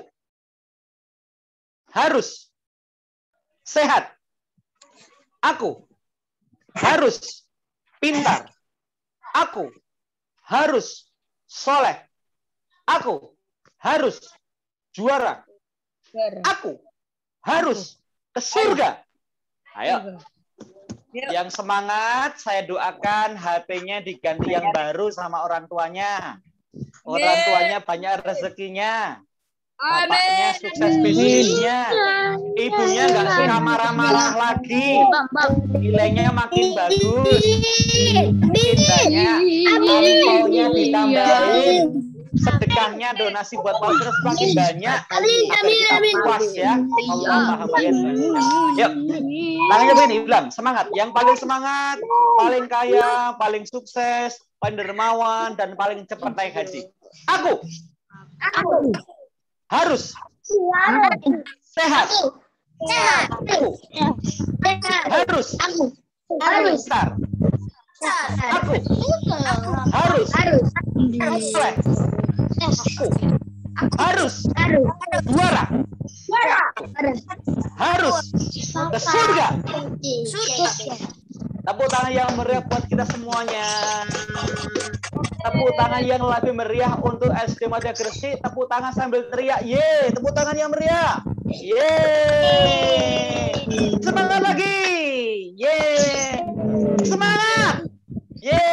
harus sehat. Aku harus pintar. Aku harus soleh. Aku harus juara. Aku harus ke surga. Ayo. Yang semangat, saya doakan H P-nya diganti yang baru sama orang tuanya. Orang tuanya banyak rezekinya. Bapaknya sukses bisnisnya. Ibunya nggak suka marah-marah lagi. Nilainya makin bagus. Makin banyak. Angpaunya ditambahin. Sedekahnya, donasi buat pauter semakin banyak. Agar kita puas ya. Allah Maha Baik. Yuk. Tangannya begini, bilang semangat. Yang paling semangat, paling kaya, paling sukses, paling dermawan, dan paling cepat naik haji. Aku. Aku. Harus sehat. Aku harus Harus. Besar. Aku. Harus. Harus. Boleh. Aku. Harus. Harus. Juara. Harus. Harus. Ke surga. Surga. Tepuk tangan yang meriah buat kita semuanya. Tepuk tangan yang lebih meriah untuk S D Madya Gresik. Tepuk tangan sambil teriak. Ye, tepuk tangan yang meriah. Ye. Semangat lagi. Ye. Semangat. Ye.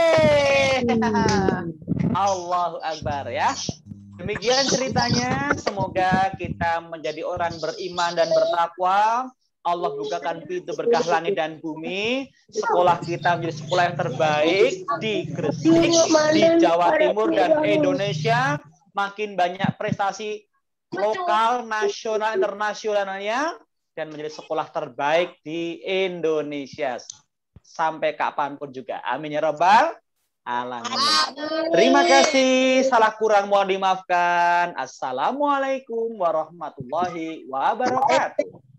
Allahu Akbar ya. Demikian ceritanya. Semoga kita menjadi orang beriman dan bertakwa. Allah bukakan pintu berkah langit dan bumi. Sekolah kita menjadi sekolah yang terbaik di Gresik, di Jawa Timur dan Indonesia. Makin banyak prestasi lokal, nasional, internasionalnya, dan menjadi sekolah terbaik di Indonesia sampai kapanpun juga. Amin ya Rabbal alamin. Terima kasih. Salah kurang mohon dimaafkan. Assalamualaikum warahmatullahi wabarakatuh.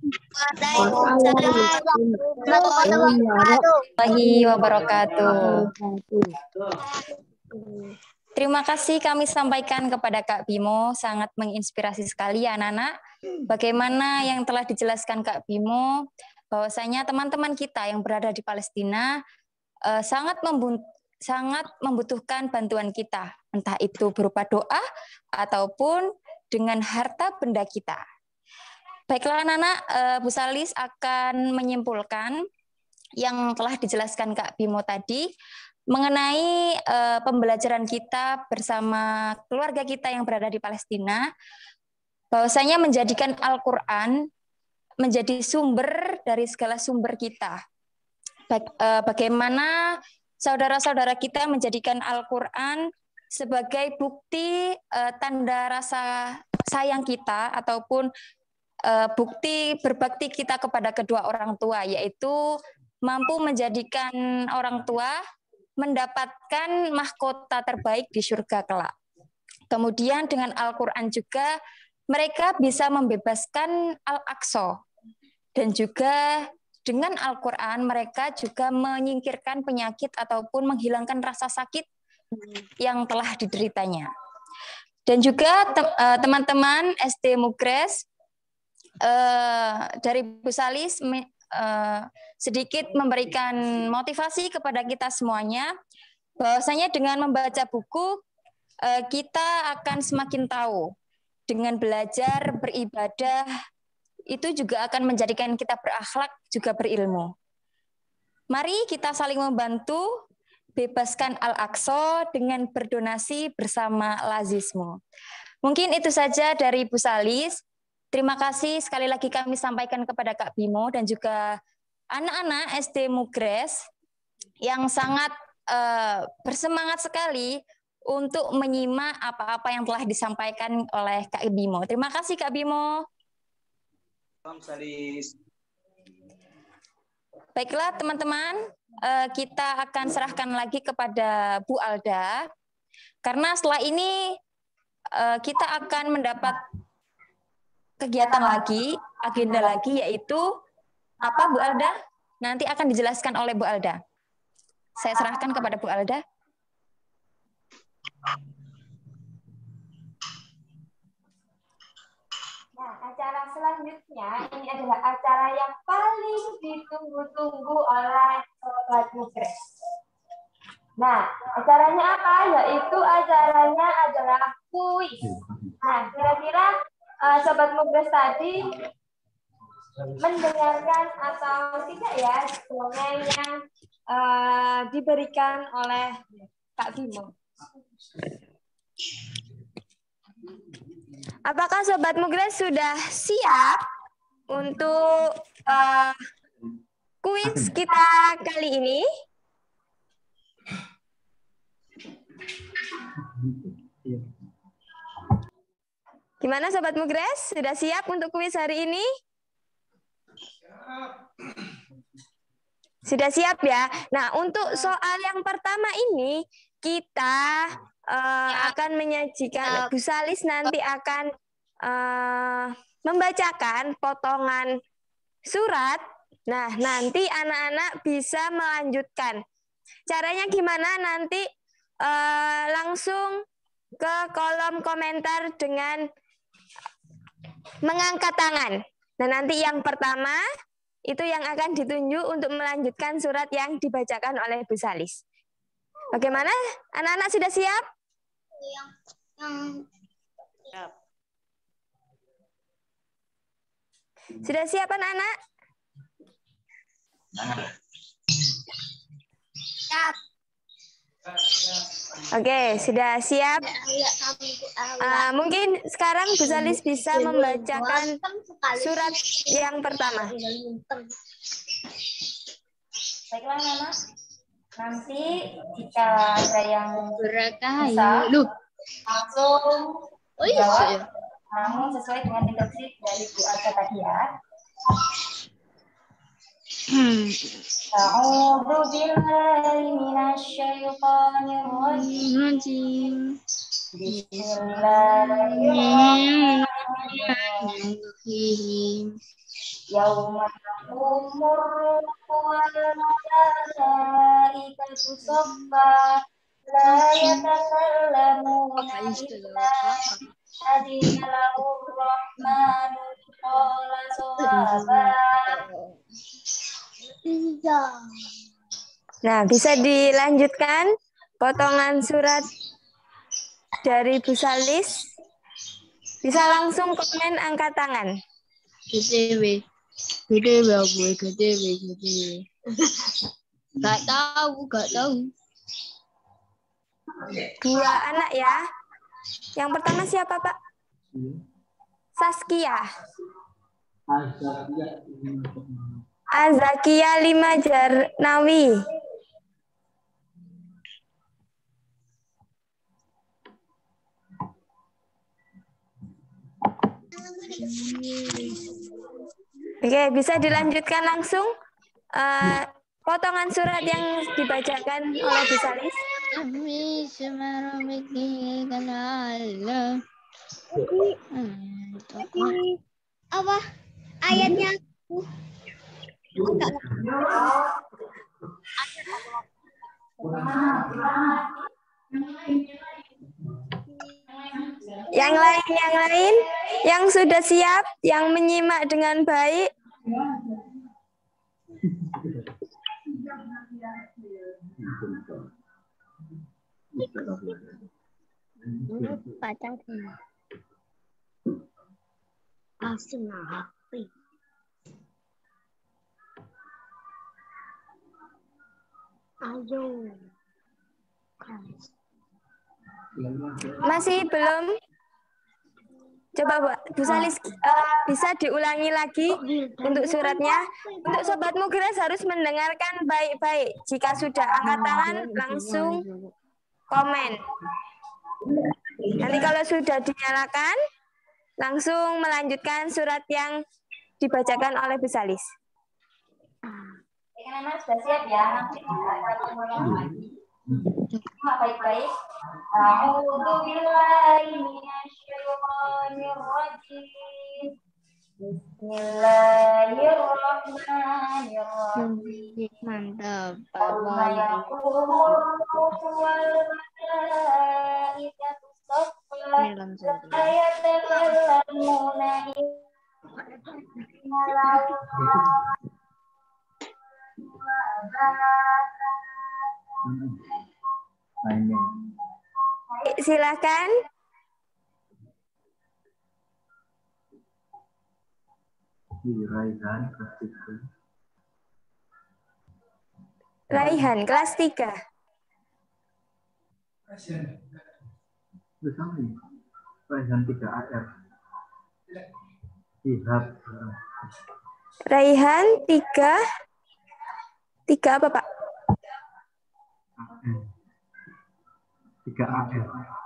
Warahmatullahi wabarakatuh. Terima kasih kami sampaikan kepada Kak Bimo, sangat menginspirasi sekali ya anak-anak. Bagaimana yang telah dijelaskan Kak Bimo, bahwasanya teman-teman kita yang berada di Palestina eh, sangat membun sangat membutuhkan bantuan kita, entah itu berupa doa ataupun dengan harta benda kita. Baiklah anak-anak, Bu Salis akan menyimpulkan yang telah dijelaskan Kak Bimo tadi mengenai uh, pembelajaran kita bersama keluarga kita yang berada di Palestina, bahwasanya menjadikan Al-Quran menjadi sumber dari segala sumber kita. Baga uh, bagaimana saudara-saudara kita menjadikan Al-Quran sebagai bukti uh, tanda rasa sayang kita ataupun bukti berbakti kita kepada kedua orang tua, yaitu mampu menjadikan orang tua mendapatkan mahkota terbaik di surga kelak. Kemudian dengan Al-Quran juga mereka bisa membebaskan Al-Aqsa, dan juga dengan Al-Quran mereka juga menyingkirkan penyakit ataupun menghilangkan rasa sakit yang telah dideritanya. Dan juga teman-teman S D Mugres, Uh, dari Bu Salis uh, sedikit memberikan motivasi kepada kita semuanya, bahwasanya dengan membaca buku uh, kita akan semakin tahu. Dengan belajar, beribadah, itu juga akan menjadikan kita berakhlak, juga berilmu. Mari kita saling membantu, bebaskan Al-Aqsa dengan berdonasi bersama Lazismu. Mungkin itu saja dari Bu Salis. Terima kasih sekali lagi kami sampaikan kepada Kak Bimo dan juga anak-anak S D Mugres yang sangat uh, bersemangat sekali untuk menyimak apa-apa yang telah disampaikan oleh Kak Bimo. Terima kasih Kak Bimo. Baiklah teman-teman, uh, kita akan serahkan lagi kepada Bu Alda, karena setelah ini uh, kita akan mendapat kegiatan lagi, agenda lagi, yaitu apa Bu Alda? Nanti akan dijelaskan oleh Bu Alda. Saya serahkan kepada Bu Alda. Nah, acara selanjutnya ini adalah acara yang paling ditunggu-tunggu oleh Sobat Mugres. Nah, acaranya apa? Yaitu acaranya adalah kuis. Nah, kira-kira Uh, Sobat Mugres tadi mendengarkan atau tidak ya dongeng yang uh, diberikan oleh Kak Bimo? Apakah Sobat Mugres sudah siap untuk uh, kuis kita kali ini? Gimana Sobat Mugres? Sudah siap untuk kuis hari ini? Sudah siap ya? Nah, untuk soal yang pertama ini, kita uh, akan menyajikan, Bu Salis nanti akan uh, membacakan potongan surat Nah, nanti anak-anak bisa melanjutkan. Caranya gimana? Nanti uh, langsung ke kolom komentar dengan mengangkat tangan. Nah, nanti yang pertama itu yang akan ditunjuk untuk melanjutkan surat yang dibacakan oleh Bu Salis. Bagaimana? Anak-anak sudah siap? Yang yang Siap. Sudah siap anak-anak? siap. Oke, sudah siap. Uh, mungkin sekarang Bu Salis bisa membacakan surat yang pertama. Baiklah anak-anak. Nanti jika ada yang Berkah bisa, lu. langsung Oh iya, jawab. iya. Namun sesuai dengan instruksi dari Bu Arsa tadi ya. A'udzu billahi minasyaitonir rajim. Bismillahirrahmanirrahim. Yauma yaqumur ruhu wal malaikatu saffa la yatakallamuna illa adina lahur rahmanu qala sawaba. Nah, bisa dilanjutkan potongan surat dari Bu Salis. Bisa langsung komen angkat tangan. Gede, gede babu, gede, gede. Gak tahu, gak tahu. Dua anak ya. Yang pertama siapa Pak? Saskia. Azakia Lima Jarnawi. Oke, bisa dilanjutkan langsung uh, potongan surat yang dibacakan oleh Bu Salis. Apa ayatnya? Yang lain, yang lain, yang sudah siap, yang menyimak dengan baik. Ayo. Masih belum? Coba Bu Salis uh, bisa diulangi lagi untuk suratnya. Untuk Sobat Mugras harus mendengarkan baik-baik. Jika sudah angkat tangan, langsung komen. Nanti kalau sudah dinyalakan, langsung melanjutkan surat yang dibacakan oleh Bu Salis. Anak-anak sudah siap ya? Nanti kita mulai lagi. Baik-baik. A'udzu billahi minasyaitonir rajim. Bismillahirrahmanirrahim. Mantap. Yauma yaqumur ruhu wal malaikatu saffa la yatakallamuna illa Silakan. Raihan kelas tiga. Raihan kelas tiga. Bersama ini. Raihan tiga A R. Ihab. Raihan tiga. Tiga apa Pak? tiga A R.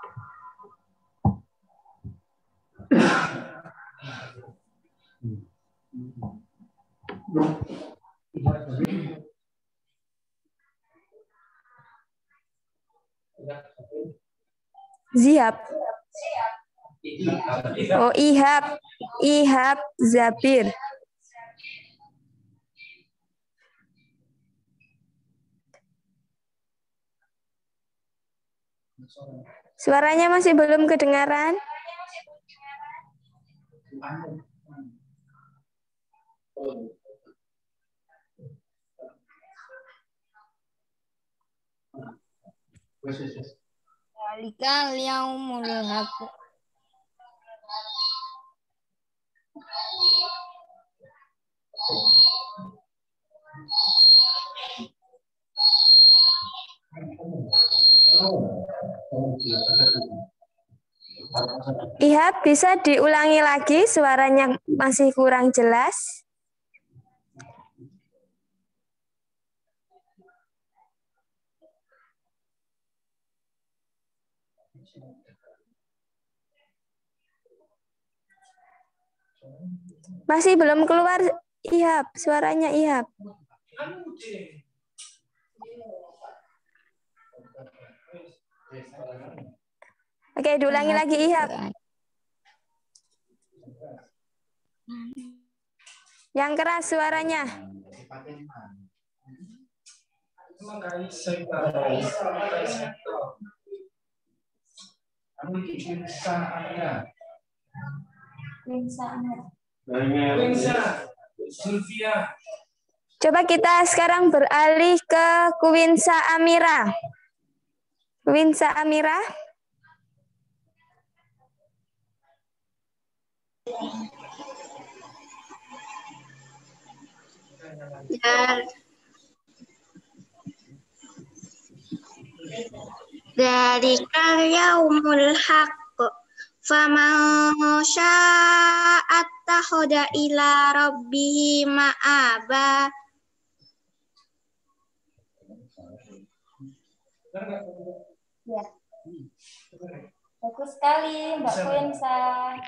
Ziab. Oh, Ihab. Ihab Zabir. Suaranya masih belum kedengaran. Zalikal yaumul haq. Ihab, bisa diulangi lagi, suaranya masih kurang jelas. Masih belum keluar, Ihab, suaranya Ihab. Oke, diulangi lagi, Ihab. Yang keras suaranya. Coba kita sekarang beralih ke Kuwinsa Amira. Kuwinsa Amira. Ya. Zalikal yaumul haq. Faman syaa'a attakhadha ila rabbihi ma'aba. Ya. Bagus sekali, Mbak Kuensa.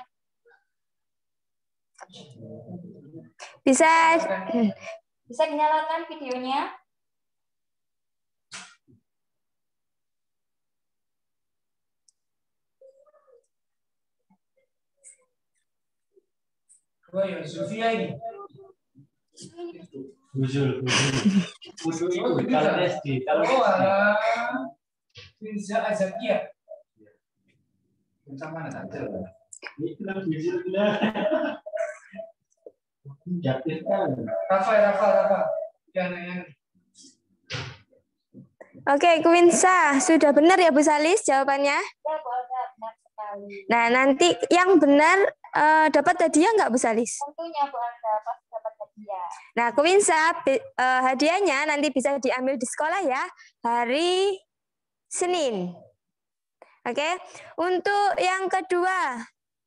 Bisa bisa dinyalakan videonya? Oh ya, Zulfia ini. Buzul, buzul. Buzul itu kalau S D, kalau S D. Bisa Azakia. Sama mana saja. Itu kan buzul lah. Jatuh kan. Rafa, Rafa, Rafa. Jangan yang. Oke, Kuwinsa, sudah benar ya Bu Salis jawabannya? Ya, benar sekali. Nah, nanti yang benar uh, dapat hadiah nggak Bu Salis? Tentunya Bu Anda pasti dapat hadiah. Nah, Kuwinsa, uh, hadiahnya nanti bisa diambil di sekolah ya, hari Senin. Oke, untuk yang kedua,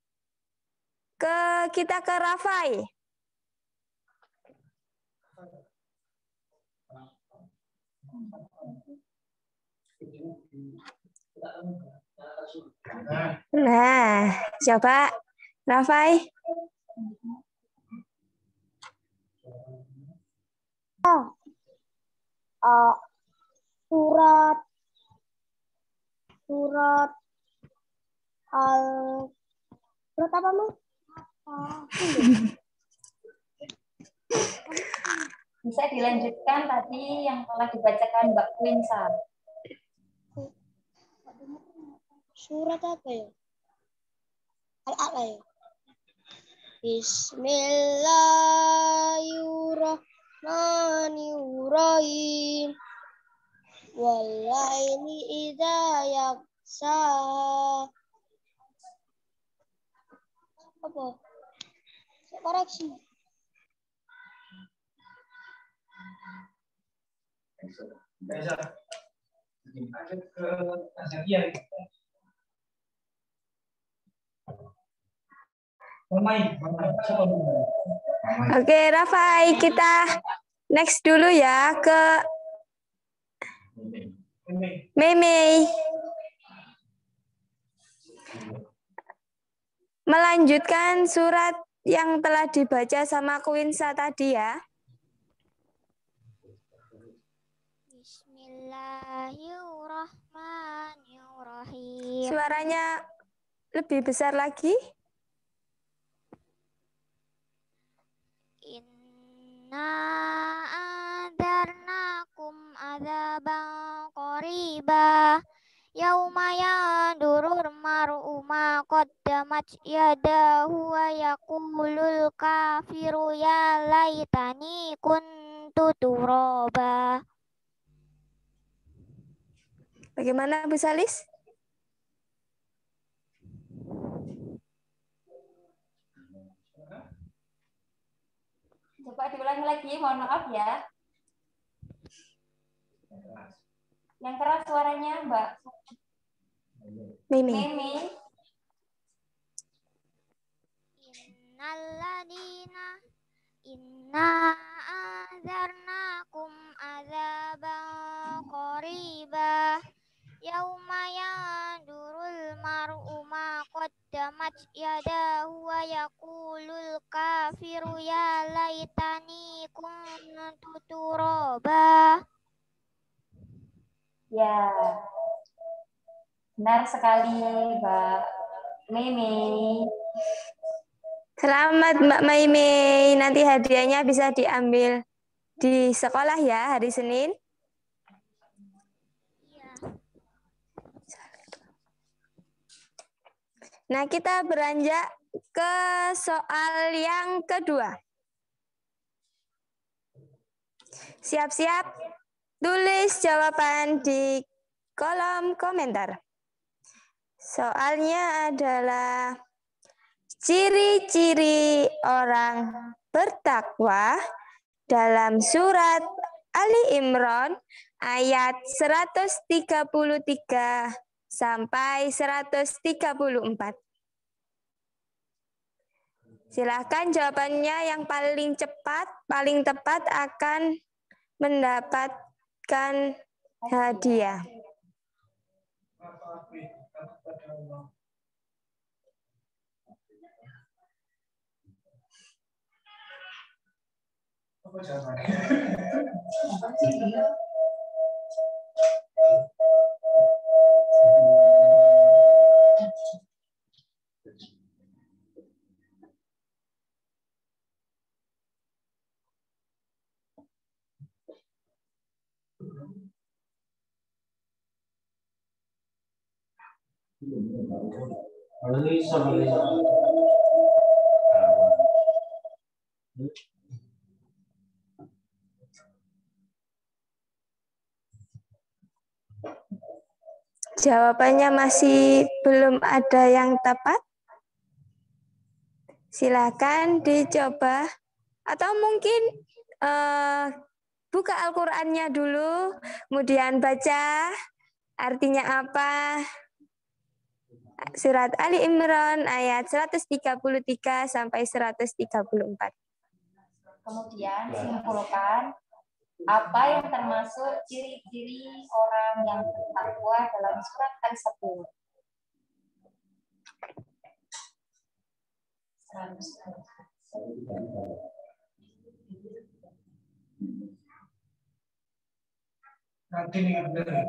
ke kita ke Rafai. Nah, coba Rafai. Uh, surat surat al surat apa Mu? Bisa dilanjutkan tadi yang telah dibacakan Mbak Kuinsa. Surat apa ya? Al-A'la ya? Bismillahirrahmanirrahim. Wallaili idza yaghsha. Apa? Saya koreksi. Bisa. Lanjut ke Azakia. Oke, Rafai, kita next dulu ya ke Mei. Melanjutkan surat yang telah dibaca sama Kuwinsa tadi ya. Bismillahirrahmanirrahim. Suaranya lebih besar lagi. Inna anzarnakum adzaban qariba Yauma yandurul mar'u ma qaddamat yadahu wa yaqulul kafiru ya laitani kuntu turaba. Bagaimana Bu Salis? Coba diulangi lagi, mohon maaf ya. Yang keras suaranya Mbak Mimi. Mimi. Innaladina inna azarnakum azaban qariba yauma yandurul mar'u ma qaddamat yadahu wa yaqulul kafiru ya laitani kuntu turaba. Ya, benar sekali Mbak Mimi. Selamat Mbak Mimi. Nanti hadiahnya bisa diambil di sekolah ya hari Senin. Nah, kita beranjak ke soal yang kedua. Siap-siap, tulis jawaban di kolom komentar. Soalnya adalah ciri-ciri orang bertakwa dalam surat Ali Imran ayat seratus tiga puluh tiga sampai seratus tiga puluh empat. Silakan jawabannya yang paling cepat, paling tepat akan mendapatkan hadiah. Apa jawabannya? Jawabannya masih belum ada yang tepat. Silakan dicoba atau mungkin uh, buka Al-Qur'annya dulu, kemudian baca artinya apa. Surat Ali Imran ayat seratus tiga puluh tiga sampai seratus tiga puluh empat. Kemudian simpulkan apa yang termasuk ciri-ciri orang yang bertakwa dalam surat tersebut. Nanti nih bener.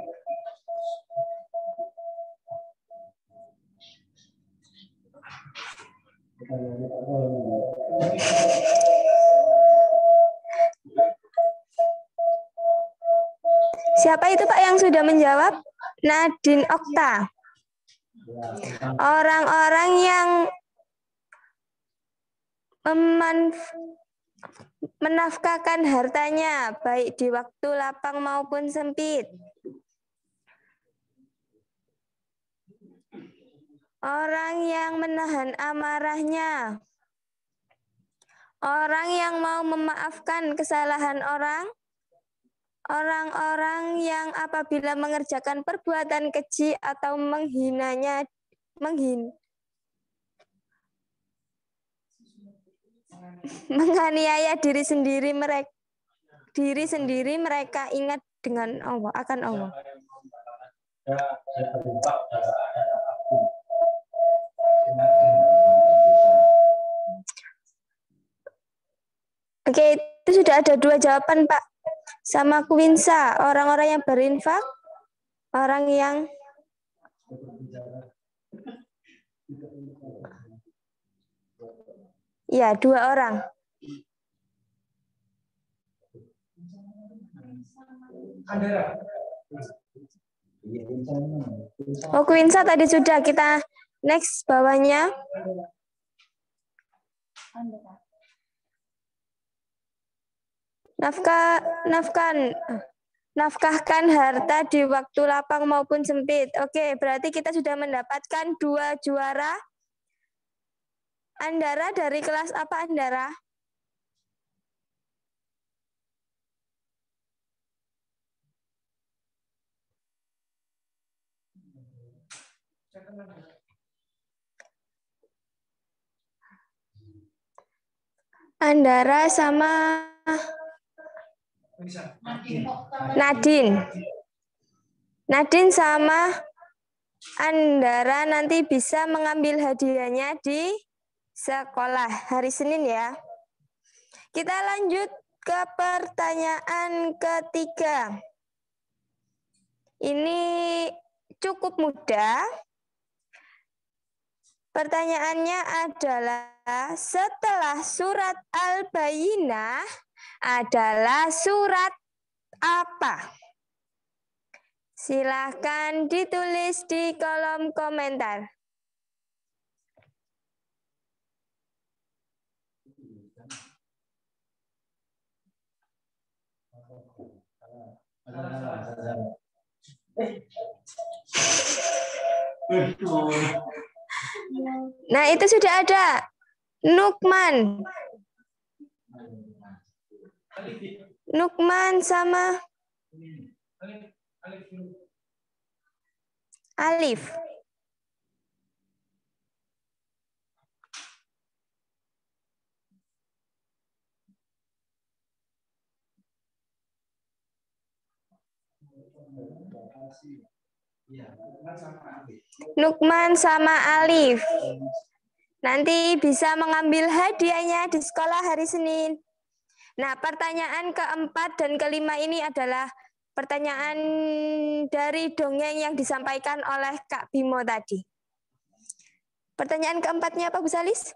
Siapa itu Pak yang sudah menjawab? Nadine Okta. Orang-orang yang menafkahkan hartanya baik di waktu lapang maupun sempit. Orang yang menahan amarahnya. Orang yang mau memaafkan kesalahan orang. Orang-orang yang apabila mengerjakan perbuatan keji atau menghinanya, menghin, menganiaya diri sendiri mereka, diri sendiri mereka ingat dengan Allah, akan Allah. Oke, itu sudah ada dua jawaban Pak. Sama Kuinsa, orang-orang yang berinfak, orang yang ya dua orang. Andera. Oh, Quinsa tadi sudah. Kita next bawahnya. Nafkah, nafkan, nafkahkan harta di waktu lapang maupun sempit. Oke, berarti kita sudah mendapatkan dua juara. Andara dari kelas apa, Andara? Andara sama Nadine. Nadine sama Andara nanti bisa mengambil hadiahnya di sekolah hari Senin ya. Kita lanjut ke pertanyaan ketiga. Ini cukup mudah. Pertanyaannya adalah setelah surat Al-Bayyinah adalah surat apa? Silahkan ditulis di kolom komentar. Nah, itu sudah ada. Nukman. Nukman sama Alif. Nukman sama Alif. Nanti bisa mengambil hadiahnya di sekolah hari Senin. Nah, pertanyaan keempat dan kelima ini adalah pertanyaan dari dongeng yang disampaikan oleh Kak Bimo tadi. Pertanyaan keempatnya apa, Bu Salis?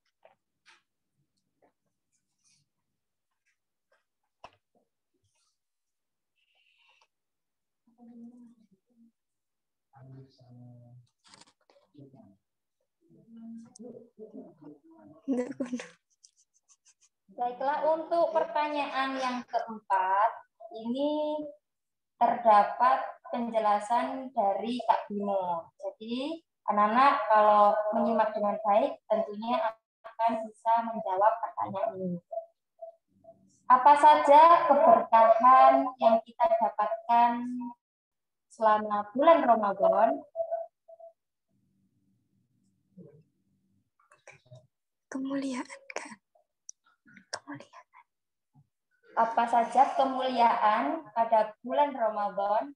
Baiklah, untuk pertanyaan yang keempat, ini terdapat penjelasan dari Kak Bimo. Jadi, anak-anak kalau menyimak dengan baik, tentunya akan bisa menjawab pertanyaan ini. Apa saja keberkahan yang kita dapatkan selama bulan Ramadan? Kemuliaan, Kak. Kemuliaan. Apa saja kemuliaan pada bulan Ramadan?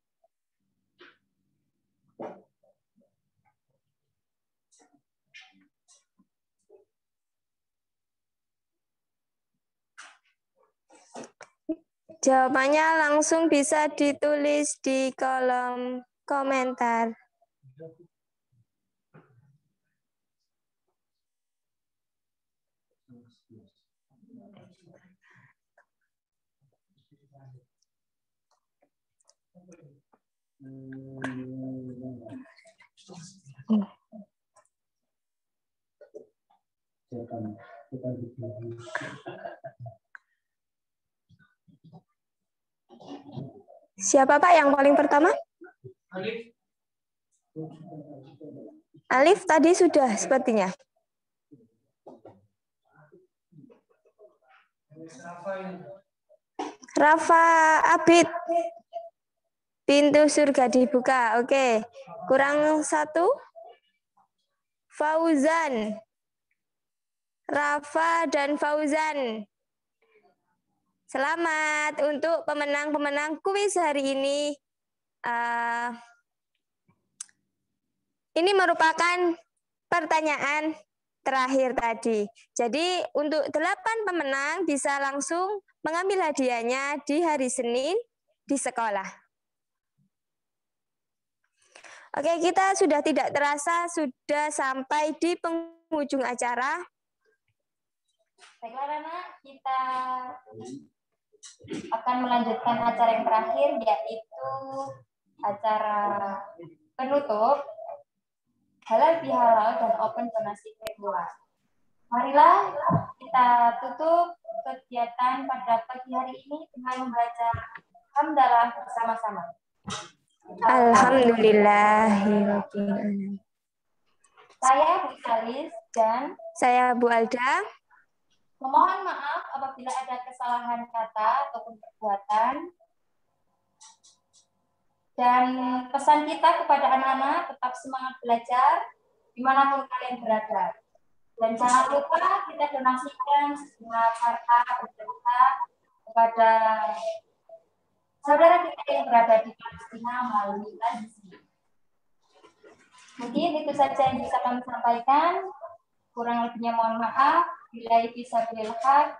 Jawabannya langsung bisa ditulis di kolom komentar. Siapa Pak yang paling pertama? Alif. Alif tadi sudah sepertinya. Rafa Abid. Pintu surga dibuka. Oke. Kurang satu. Fauzan. Rafa dan Fauzan. Selamat untuk pemenang-pemenang kuis hari ini. Uh, ini merupakan pertanyaan terakhir tadi. Jadi untuk delapan pemenang bisa langsung mengambil hadiahnya di hari Senin di sekolah. Oke, kita sudah tidak terasa sudah sampai di penghujung acara. Baiklah, anak, kita akan melanjutkan acara yang terakhir, yaitu acara penutup halal bihalal dan open donasi virtual. Marilah kita tutup kegiatan pada pagi hari ini dengan membaca hamdalah bersama-sama. Alhamdulillahirobbilalamin. Saya Bu Salis dan saya Bu Alda. Memohon maaf apabila ada kesalahan kata ataupun perbuatan. Dan pesan kita kepada anak-anak tetap semangat belajar dimanapun kalian berada. Dan jangan lupa kita donasikan sejumlah harta berserta kepada saudara kita yang berada di Palestina melalui live streaming. Mungkin itu saja yang bisa kami sampaikan. Kurang lebihnya mohon maaf. Billahi fisabilil haq.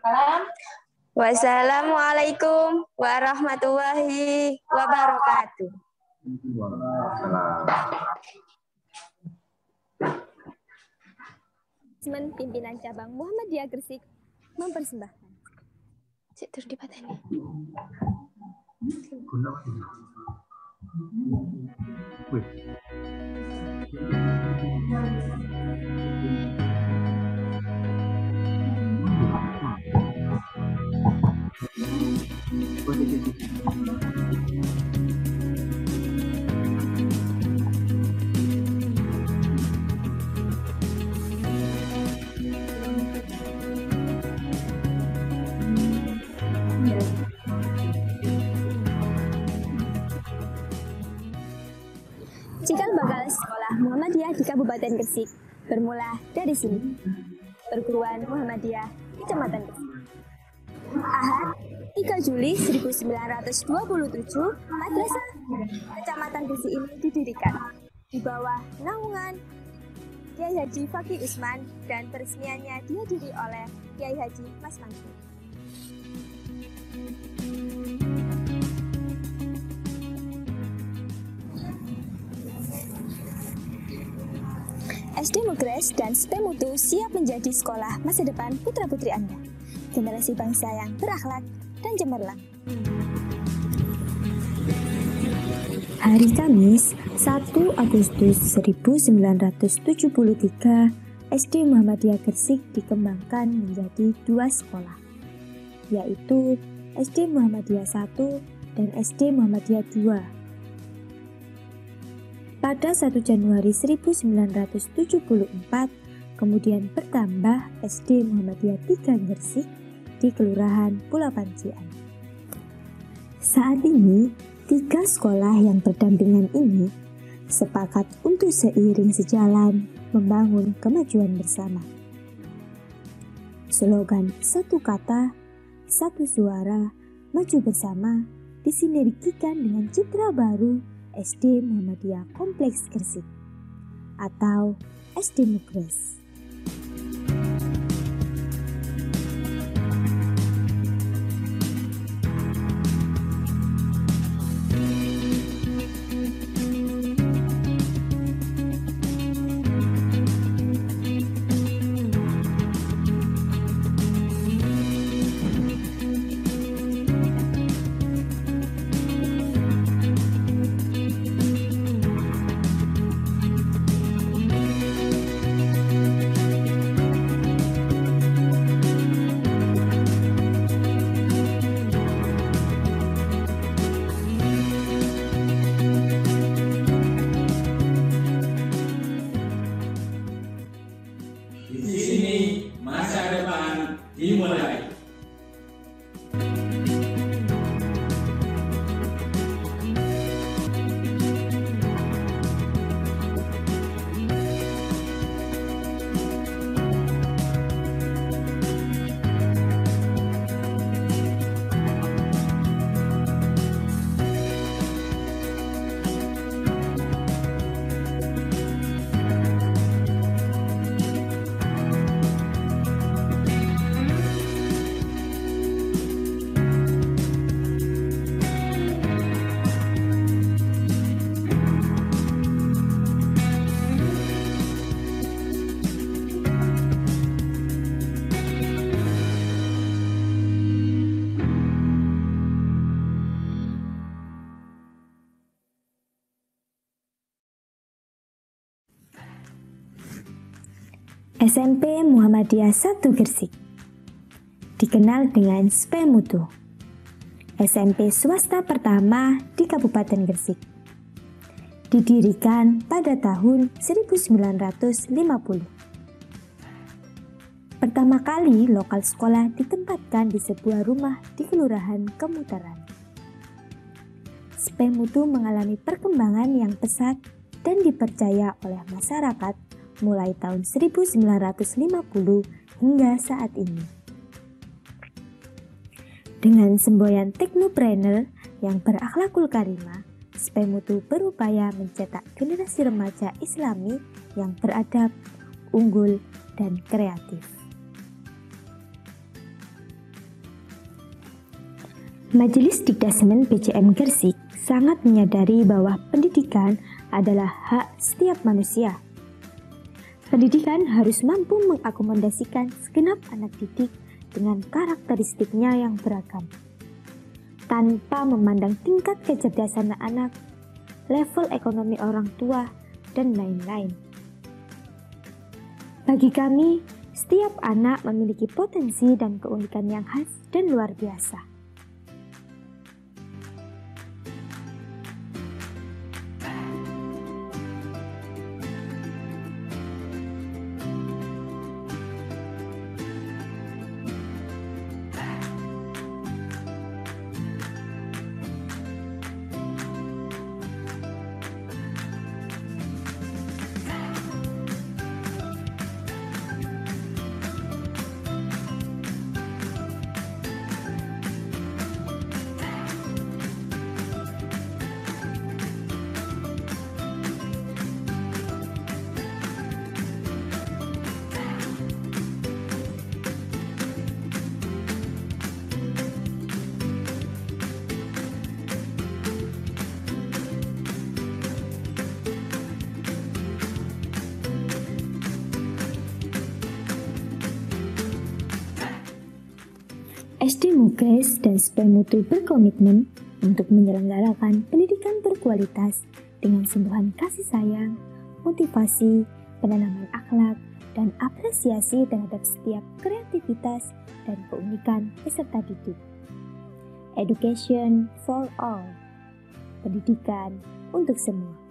Wassalamualaikum warahmatullahi wabarakatuh. Pimpinan Cabang Muhammadiyah Gresik mempersembahkan. Cik terus dipateni. Cikal bakal sekolah Muhammadiyah di Kabupaten Gresik bermula dari sini. Perguruan Muhammadiyah Kecamatan Gresik. Ahad, tiga Juli seribu sembilan ratus dua puluh tujuh, Madrasah Kecamatan Gresik ini didirikan di bawah naungan Kiai Haji Fakih Usman dan peresmiannya dihadiri oleh Kiai Haji Mas Mansur. S D Mugres dan S P Mutu siap menjadi sekolah masa depan putra-putri Anda. Generasi bangsa yang berakhlak dan cemerlang. Hari Kamis, satu Agustus seribu sembilan ratus tujuh puluh tiga, S D Muhammadiyah Gresik dikembangkan menjadi dua sekolah, yaitu S D Muhammadiyah satu dan S D Muhammadiyah dua. Pada satu Januari seribu sembilan ratus tujuh puluh empat, kemudian bertambah S D Muhammadiyah tiga Gresik di Kelurahan Pulau Pancian. Saat ini, tiga sekolah yang berdampingan ini sepakat untuk seiring sejalan membangun kemajuan bersama. Slogan satu kata, satu suara, maju bersama disinergikan dengan citra baru S D Muhammadiyah Kompleks Gresik atau S D Mugres. S M P Muhammadiyah satu Gresik, dikenal dengan S P Mutu, S M P swasta pertama di Kabupaten Gresik. Didirikan pada tahun seribu sembilan ratus lima puluh. Pertama kali lokal sekolah ditempatkan di sebuah rumah di Kelurahan Kemutaran. S P Mutu mengalami perkembangan yang pesat dan dipercaya oleh masyarakat mulai tahun seribu sembilan ratus lima puluh hingga saat ini. Dengan semboyan teknopreneur yang berakhlakul karimah, S P Mutu berupaya mencetak generasi remaja Islami yang beradab, unggul, dan kreatif. Majelis Dikdasemen P C M Gresik sangat menyadari bahwa pendidikan adalah hak setiap manusia. Pendidikan harus mampu mengakomodasikan segenap anak didik dengan karakteristiknya yang beragam, tanpa memandang tingkat kecerdasan anak, level ekonomi orang tua, dan lain-lain. Bagi kami, setiap anak memiliki potensi dan keunikan yang khas dan luar biasa. S D Mugres dan S P Mutu berkomitmen untuk menyelenggarakan pendidikan berkualitas dengan sentuhan kasih sayang, motivasi, penanaman akhlak, dan apresiasi terhadap setiap kreativitas dan keunikan peserta didik. Education for all. Pendidikan untuk semua.